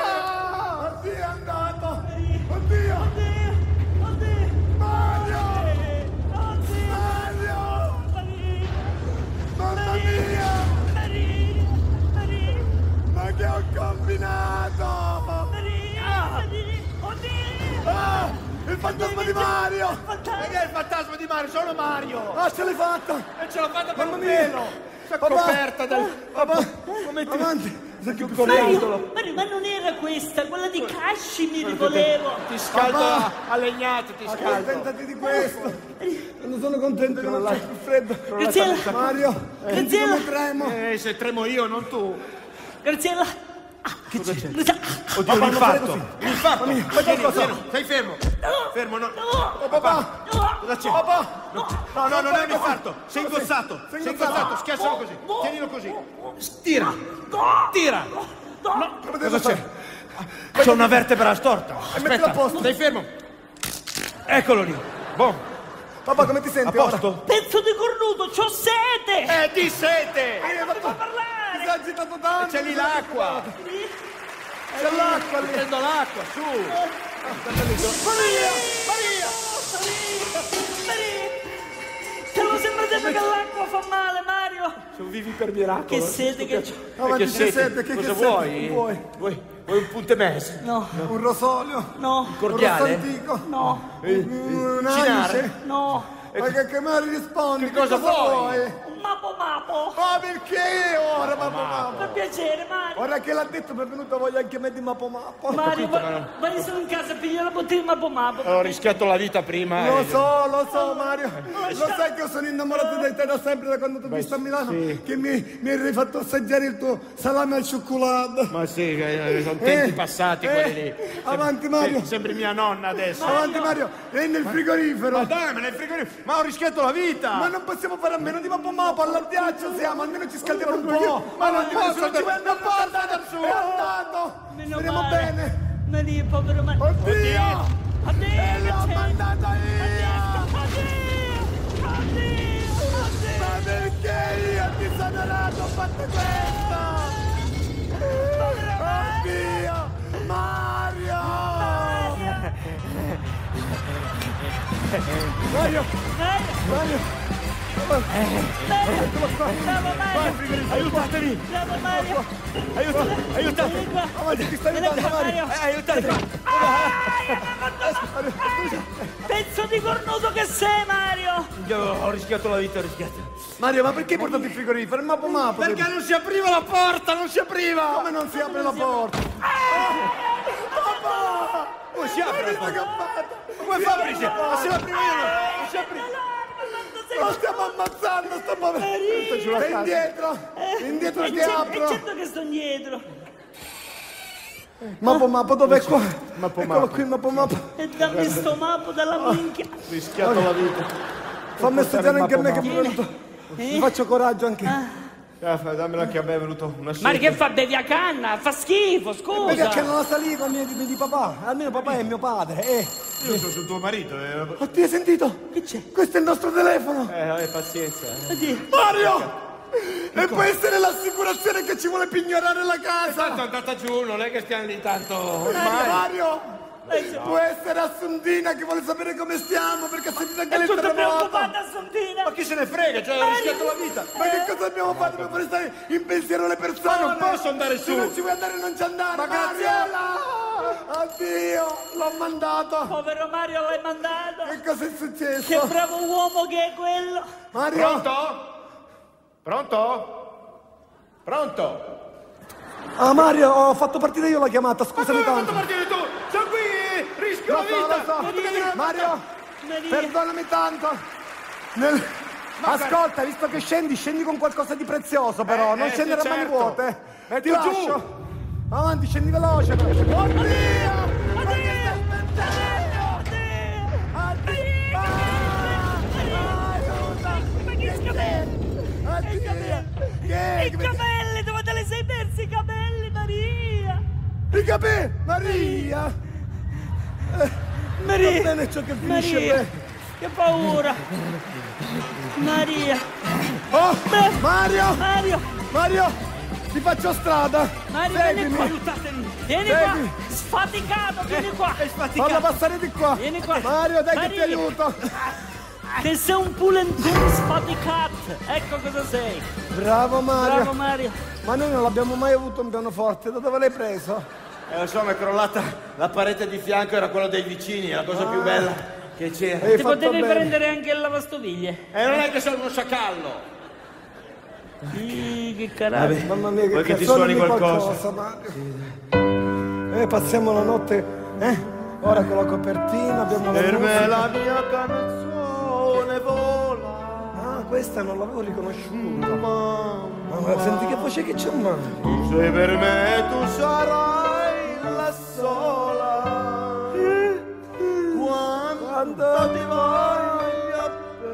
Ah! Oddio, è andato. Oddio. Oddio! Oddio! Mario. Oddio! Mario. Maria! Mamma mia. Maria! Maria! Ma che ho combinato? Maria! Maria! Oddio! Ah, il fantasma di Mario. Ma che è il fantasma di Mario? Sono Mario! Ah, ce l'hai fatta. E ce l'ho fatta per Mamma un mia. pelo! Sta Papà. coperta del... Papà, Come ti... avanti. Senti un Mario, Mario, ma non era questa, quella di Cashmere volevo! Ti scaldo Papà. a, a legnate, ti scaldo. Accontentati di questo. Non sono contento che non c'è più freddo. Graziella! Mario, Graziella! come tremo. Eh, se tremo io, non tu. Graziella! Ah, che c'è? Oddio, Papà, non fare l'infarto. così. L'infarto. Fai Tieni, qualcosa. tieni, stai fermo. Fermo, no. Oh, papà. Cosa c'è? Papà. No, no, no, non è un infarto. Sei ingozzato. Sei ingozzato. Schiaccialo così. Tienilo così. Tira. Tira. No. Cosa c'è? C'è una vertebra storta. mettila a Aspetta, posto. stai fermo. Eccolo lì. Boh. Papà, come ti A senti ora? posto? Pezzo di cornuto, c'ho sete! Eh, di sete. Eh, Non papà, può ti parlare! sei agitato tanto. C'è lì l'acqua. C'è l'acqua lì. Prendo l'acqua, su. Maria, Maria. Maria! Te lo sembra sempre che l'acqua fa male, Mario? Sono vivi per miracolo. Che sete che c'ho! Avanti, che che sete? sete, che- Cosa che sete? vuoi? Vuoi? Vuoi? Vuoi un punte mese? No, Un rosolio. no, Un rosso Cordiale? antico. no, Un Cinare? anice. no! Ma che, che me rispondi? Che cosa vuoi? Un mapo mapo! Ma perché ora, Mapo Mapo? Per piacere, Mario! Ora che l'ha detto mi è venuta voglia anche me di Mapo Mapo. Mario, vai, vai solo in casa, piglia la bottiglia di mapo mapo! Ho rischiato la vita prima. Lo e- so, lo so Mario, lo sai che io sono innamorato di te da sempre, da quando ti ho visto a Milano, sì. che mi, mi hai fatto assaggiare il tuo salame al cioccolato. Ma sì, eh, sono tempi Eh, passati eh, quelli lì. avanti, Mario. Sem- Sembri mia nonna adesso. Avanti Mario, è nel frigorifero. Ma dai, ma nel frigorifero. Ma ho rischiato la vita. Ma non possiamo fare a meno di Mapo Mapo, al ghiaccio siamo, almeno ci scaldiamo un po'. no, ma non posso, non ci vuoi andare, non posso andare su. È andato. Speriamo bene. Maria, povero Mario. Oddio. Oddio, E l'ho mandato io. Oddio, oddio, oddio. Ma perché io ti sono nato ho fatto questo? Oddio, Mario. Mario. Mario. Aiutatemi! Bravo Mario! Aiuta! Aiutatemi! Avanti, ti sto aiutando, Mario! Eh, aiutatemi! Pezzo di cornuto che sei, Mario! Io ho rischiato la vita, ho rischiato. Mario, ma perché hai portato il frigorifero? Il mapo mapo! Perché non si apriva la porta, non si apriva! Come non si apre la porta? Papà! Come si apre la porta? Come fa a aprirsi? Ma se la prima io non si apre! Lo stiamo ammazzando, sto poverino! Stai indietro! Indietro che apro! È certo che sto indietro! Mapo mapo, dov'è qua? Mapo Eccolo mapo. qui, mapo mapo! E dammi sto mapo dalla minchia! Ho rischiato la vita. Fammi studiare anche a me che mi è Vieni. venuto. Mi faccio coraggio anche. Ah, dammela anche a me, è venuto una sera. Mario, che fa? Bevi a canna? Fa schifo, scusa! Vedi che non la saliva mia di, di papà. Almeno papà è mio padre. Eh. Io sono sul tuo marito. Eh, Oddio, hai sentito? Che c'è? Questo è il nostro telefono. eh vabbè, pazienza. Eh. Oddio. Mario! E può essere l'assicurazione che ci vuole pignorare la casa. Tanto è andata giù, non è che stiamo lì tanto. Ormai. Mario! Può essere Assuntina che vuole sapere come stiamo perché ha sentito anche È lei il tutta terremoto. preoccupata, Assuntina! Ma chi se ne frega, cioè ho rischiato la vita. Ma che cosa abbiamo fatto per fare stare in pensiero le persone? Ma non posso andare su. Se non ci vuoi andare non ci andare. Ma grazie. Oddio, l'ho mandato. Povero Mario, l'hai mandato! Che cosa è successo? Che bravo uomo che è quello! Mario? Pronto? Pronto? Pronto? Ah, Mario, ho fatto partire io la chiamata, scusami Ma come hai tanto. fatto partire tu? Sono qui, rischio Lo la so, vita. lo so. Maria. Mario, Maria. perdonami tanto. Nel- Ma Ascolta, visto che scendi, scendi con qualcosa di prezioso però, Eh, non eh, scendere sì, a mani certo. vuote. Metti Ti giù. lascio. Avanti, scendi veloce. Oddio! Ma che stai aspettando? Oddio! Ma che capelli! Che? I capelli! Dove te li sei persi i capelli, Maria? I capelli! Maria! Maria! Va bene ciò che finisce Maria! bene. Che paura! Maria! Oh! Beh, Mario! Mario! Mario! Ti faccio strada! Mario, vieni Seguimi! qua! Aiutatemi! Vieni Segui. qua! Sfaticato, vieni qua! È Falla passare di qua! Vieni qua. Mario, dai che ti Maria. aiuto! Che sei un pulentone sfaticato! Ecco cosa sei! Bravo Mario! Bravo Mario! Ma noi non l'abbiamo mai avuto un pianoforte, da dove l'hai preso? Eh, lo so, mi è crollata la parete di fianco, era quella dei vicini, la cosa più bella che c'era. Hai Ti fatto potevi bene. prendere anche il lavastoviglie! E non è che sono uno sciacallo. Ih, che carattere! Mamma mia, che Vuoi che ti cazzo, suoni dimmi qualcosa? Mario. Eh, passiamo la notte, eh? Ora con la copertina abbiamo la Per me musica. la mia canzone vola. Ah, questa non l'avevo riconosciuta. Mamma, Ma senti che voce che c'è, Mario? tu sei per me, tu sarai la sola. Quando ti voglio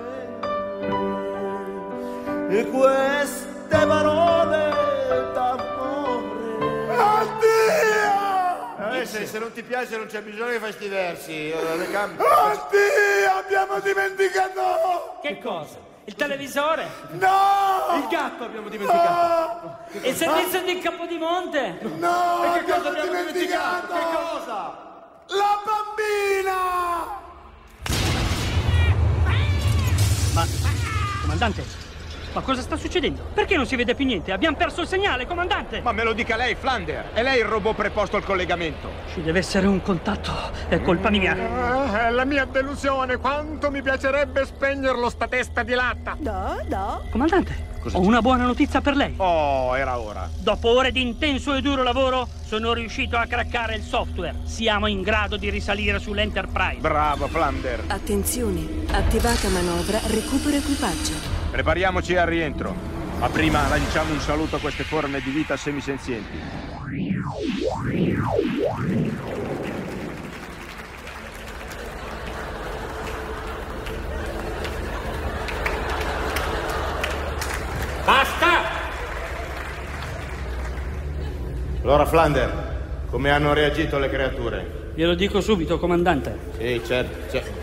bene. E queste parole d'amore. Oddio! Eh, se, se non ti piace non c'è bisogno che fai sti versi. eh, Le gambe. Oddio, abbiamo dimenticato! Che cosa? Il televisore? No! Il gatto abbiamo dimenticato. No! Il servizio di Capodimonte? No! E che cosa abbiamo abbiamo dimenticato? Che cosa? La bambina! Ma, comandante, ma cosa sta succedendo? Perché non si vede più niente? Abbiamo perso il segnale, comandante! Ma me lo dica lei, Flander. È lei il robot preposto al collegamento. Ci deve essere un contatto, è colpa mia. Ah, è la mia delusione. Quanto mi piacerebbe spegnerlo, sta testa di latta. No, no. Comandante, Cosa ho c'è? una buona notizia per lei. Oh, era ora. Dopo ore di intenso e duro lavoro, sono riuscito a craccare il software. Siamo in grado di risalire sull'Enterprise. Bravo, Flander. Attenzione, attivata manovra recupero equipaggio. Prepariamoci al rientro. Ma prima lanciamo un saluto a queste forme di vita semisenzienti. Basta! Allora, Flander, come hanno reagito le creature? Glielo dico subito, comandante. Sì, certo, certo.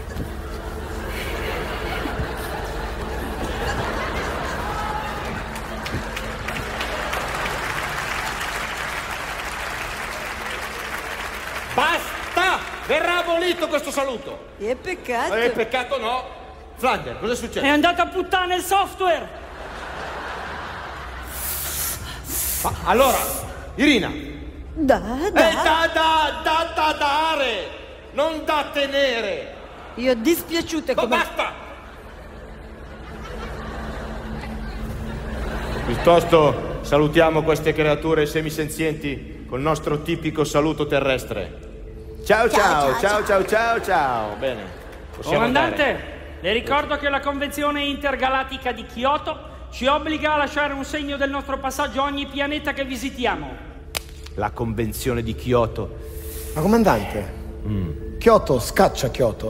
Basta! Verrà abolito questo saluto! È peccato. Eh, peccato no. Flander, cosa è successo? È andato a puttane il software! Ma, allora, Irina! Da, Eh, da. da, da, da, da dare! Non da tenere! Io dispiaciute Ma come... basta! Piuttosto salutiamo queste creature semisenzienti col nostro tipico saluto terrestre. Ciao ciao, ciao ciao ciao ciao. Bene. Possiamo Comandante, andare. le ricordo che la Convenzione Intergalattica di Kyoto ci obbliga a lasciare un segno del nostro passaggio a ogni pianeta che visitiamo. La Convenzione di Kyoto. Ma comandante, Mm. Kyoto scaccia Kyoto.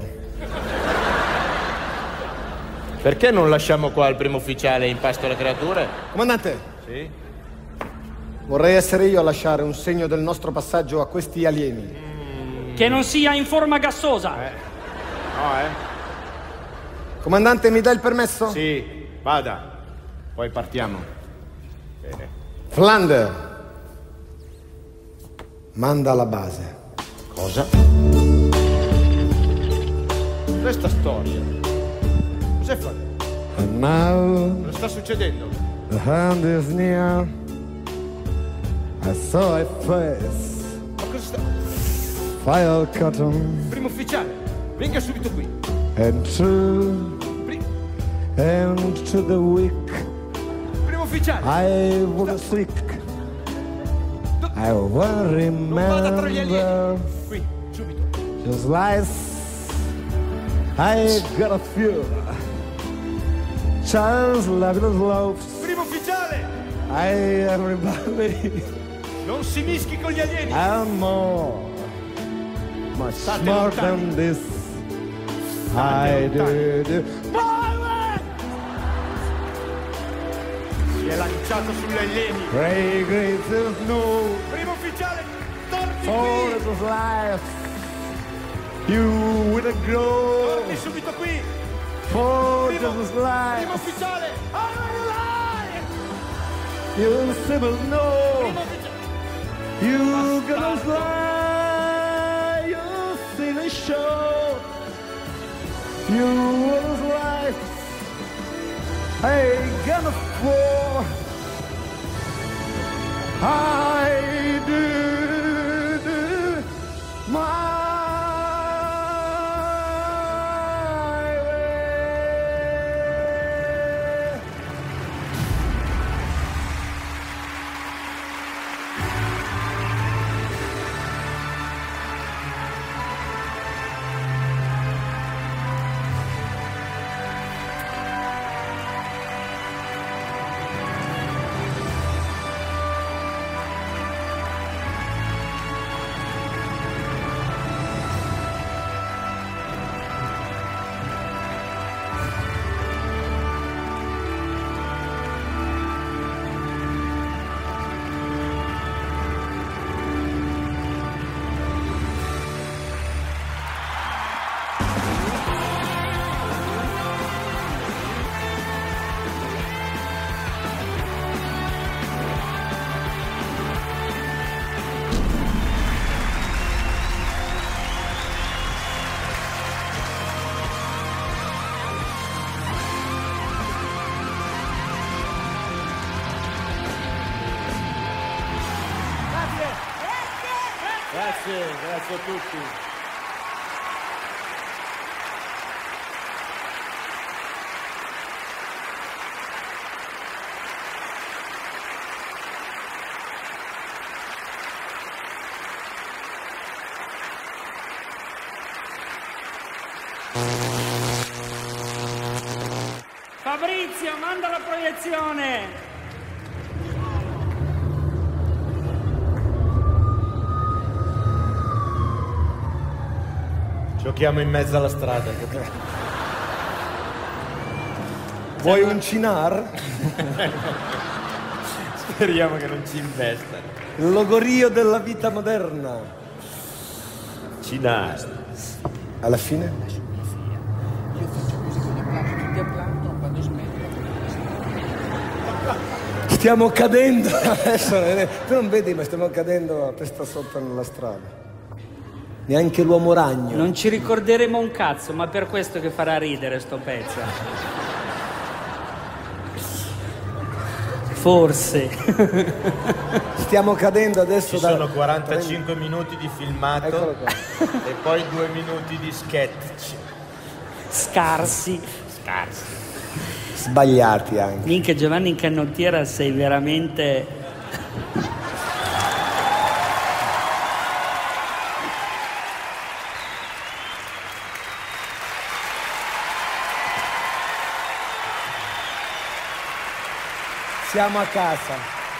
Perché non lasciamo qua il primo ufficiale in pasto alle creature? Comandante, Sì. vorrei essere io a lasciare un segno del nostro passaggio a questi alieni. Che non sia in forma gassosa. Eh. No, eh? Comandante, mi dà il permesso? Sì, vada. Poi partiamo. Bene. Flander, manda alla base. Cosa? Questa storia. Cos'è fatto? And now Cosa sta succedendo? the hand is near. I saw a face. Ma cosa sta... File cotton Primo ufficiale, venga subito qui. and true Pri- and to the weak. Primo ufficiale. I was sick. I will Non vada tra gli remember alieni. Qui, subito. just lies. I got a few. Charles Lavilla's loaves. Primo ufficiale, I everybody. non si mischi con gli alieni. I'm more. Much State more lontani. than this. State I lontani. did. Si è lanciato sugli alieni. Pray great is no. Primo ufficiale, torni For qui. it was life. You with a glow. Torni subito qui. For it Primo, was primo life. ufficiale. Alive! You still know. Primo ufficiale. You gonna Bastardo. fly. You see the show. You was life. I gonna fall. I did my Grazie, grazie a tutti. Fabrizio, manda la proiezione! Giochiamo in mezzo alla strada. Vuoi un cinar? Speriamo che non ci investano. Il logorio della vita moderna. Cinasta. Alla fine? Io faccio così con gli applausi, tutti applaudono quando smetto. Stiamo cadendo adesso. Tu non vedi, ma stiamo cadendo a testa sotto nella strada. Neanche l'uomo ragno. Non ci ricorderemo un cazzo, ma per questo che farà ridere sto pezzo. Forse. Stiamo cadendo adesso. Ci da... sono quarantacinque minuti di filmato e poi due minuti di sketch. Scarsi. Scarsi. Sbagliati anche. Minchia, Giovanni in canottiera sei veramente... Siamo a casa.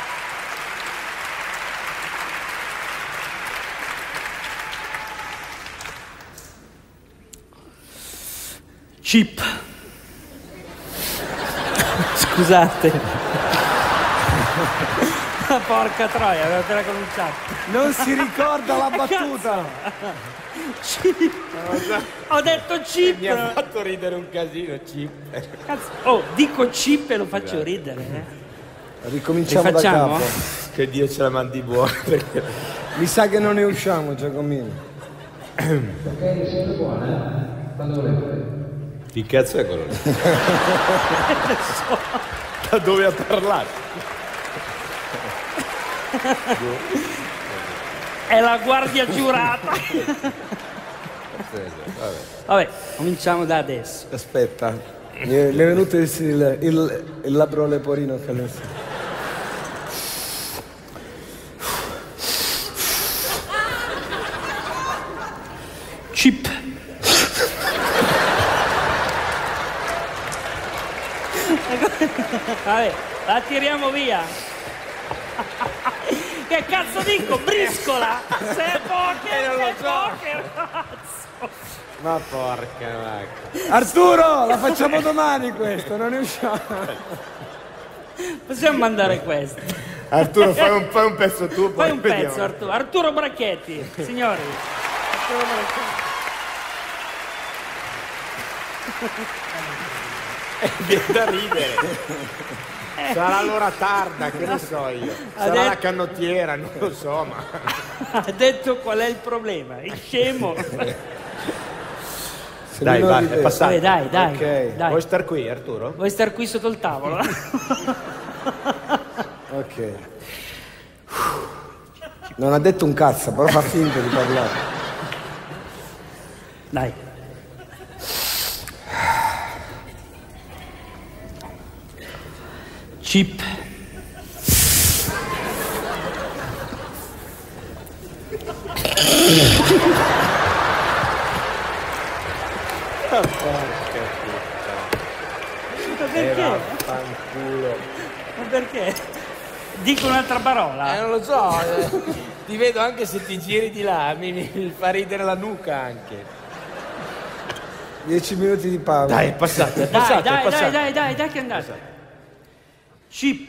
Chip. Scusate. Ma porca troia, avevo appena cominciato. Non si ricorda la battuta. Chip. Ho detto chip. Mi ha fatto ridere un casino, chip. Cazzo. Oh, dico chip e lo faccio ridere. Eh. Ricominciamo da capo. Che Dio ce la mandi buona. Perché... Mi sa che non ne usciamo, Giacomino. Ok, siete buone? Eh? Quando volete. Chi cazzo è quello lì? Da dove ha parlato? È la guardia giurata. Vabbè, cominciamo da adesso. Aspetta, mi è, mi è venuto il, il, il, il labbro leporino che adesso. Chip. Vabbè, la tiriamo via. Che cazzo dico? Briscola! Se è poker, non se lo è so. poker, cazzo! Ma porca vacca. Arturo, la facciamo domani questo, non ne usciamo. Possiamo mandare questo. Arturo, fai un, fai un pezzo tu, poi Fai un vediamo. pezzo, Arturo. Arturo Bracchetti, signori. Arturo Bracchetti. Viene da ridere. Sarà l'ora tarda, che ne so io. Sarà detto... la canottiera, non lo so, ma... Ha detto qual è il problema, è scemo. Dai, va, è passato. Vabbè, dai, dai, Okay. dai. Vuoi star qui, Arturo? Vuoi star qui sotto il tavolo? Ok. Non ha detto un cazzo, però fa finta di parlare. Dai. Chip. Ma porca Ma puttana. perché? Eh, vaffanculo. Ma perché? Dico un'altra parola. Eh, non lo so, eh, ti vedo anche se ti giri di là, mi, mi fa ridere la nuca anche. Dieci minuti di pausa. Dai, è passato, è Dai, passato, dai, è passato. dai, dai, dai, dai che è andato. Chip.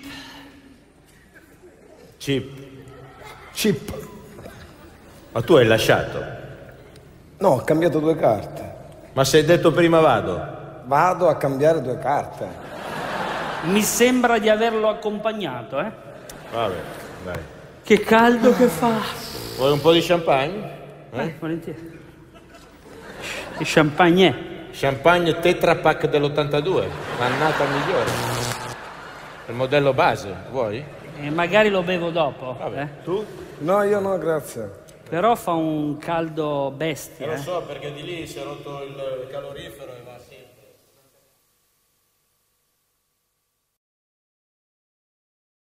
Chip. Chip. Ma tu hai lasciato? No, ho cambiato due carte. Ma se hai detto prima vado? Vado a cambiare due carte. Mi sembra di averlo accompagnato, eh? Vabbè, dai. Che caldo che fa. Vuoi un po' di champagne? Eh, eh volentieri. Che champagne è? Champagne Tetra Pak dell'ottantadue, l'annata migliore. Il modello base, vuoi? E magari lo bevo dopo. Vabbè, eh? tu? No, io no, grazie. Però fa un caldo bestia. Eh, lo Eh? so, perché di lì si è rotto il calorifero e va sì.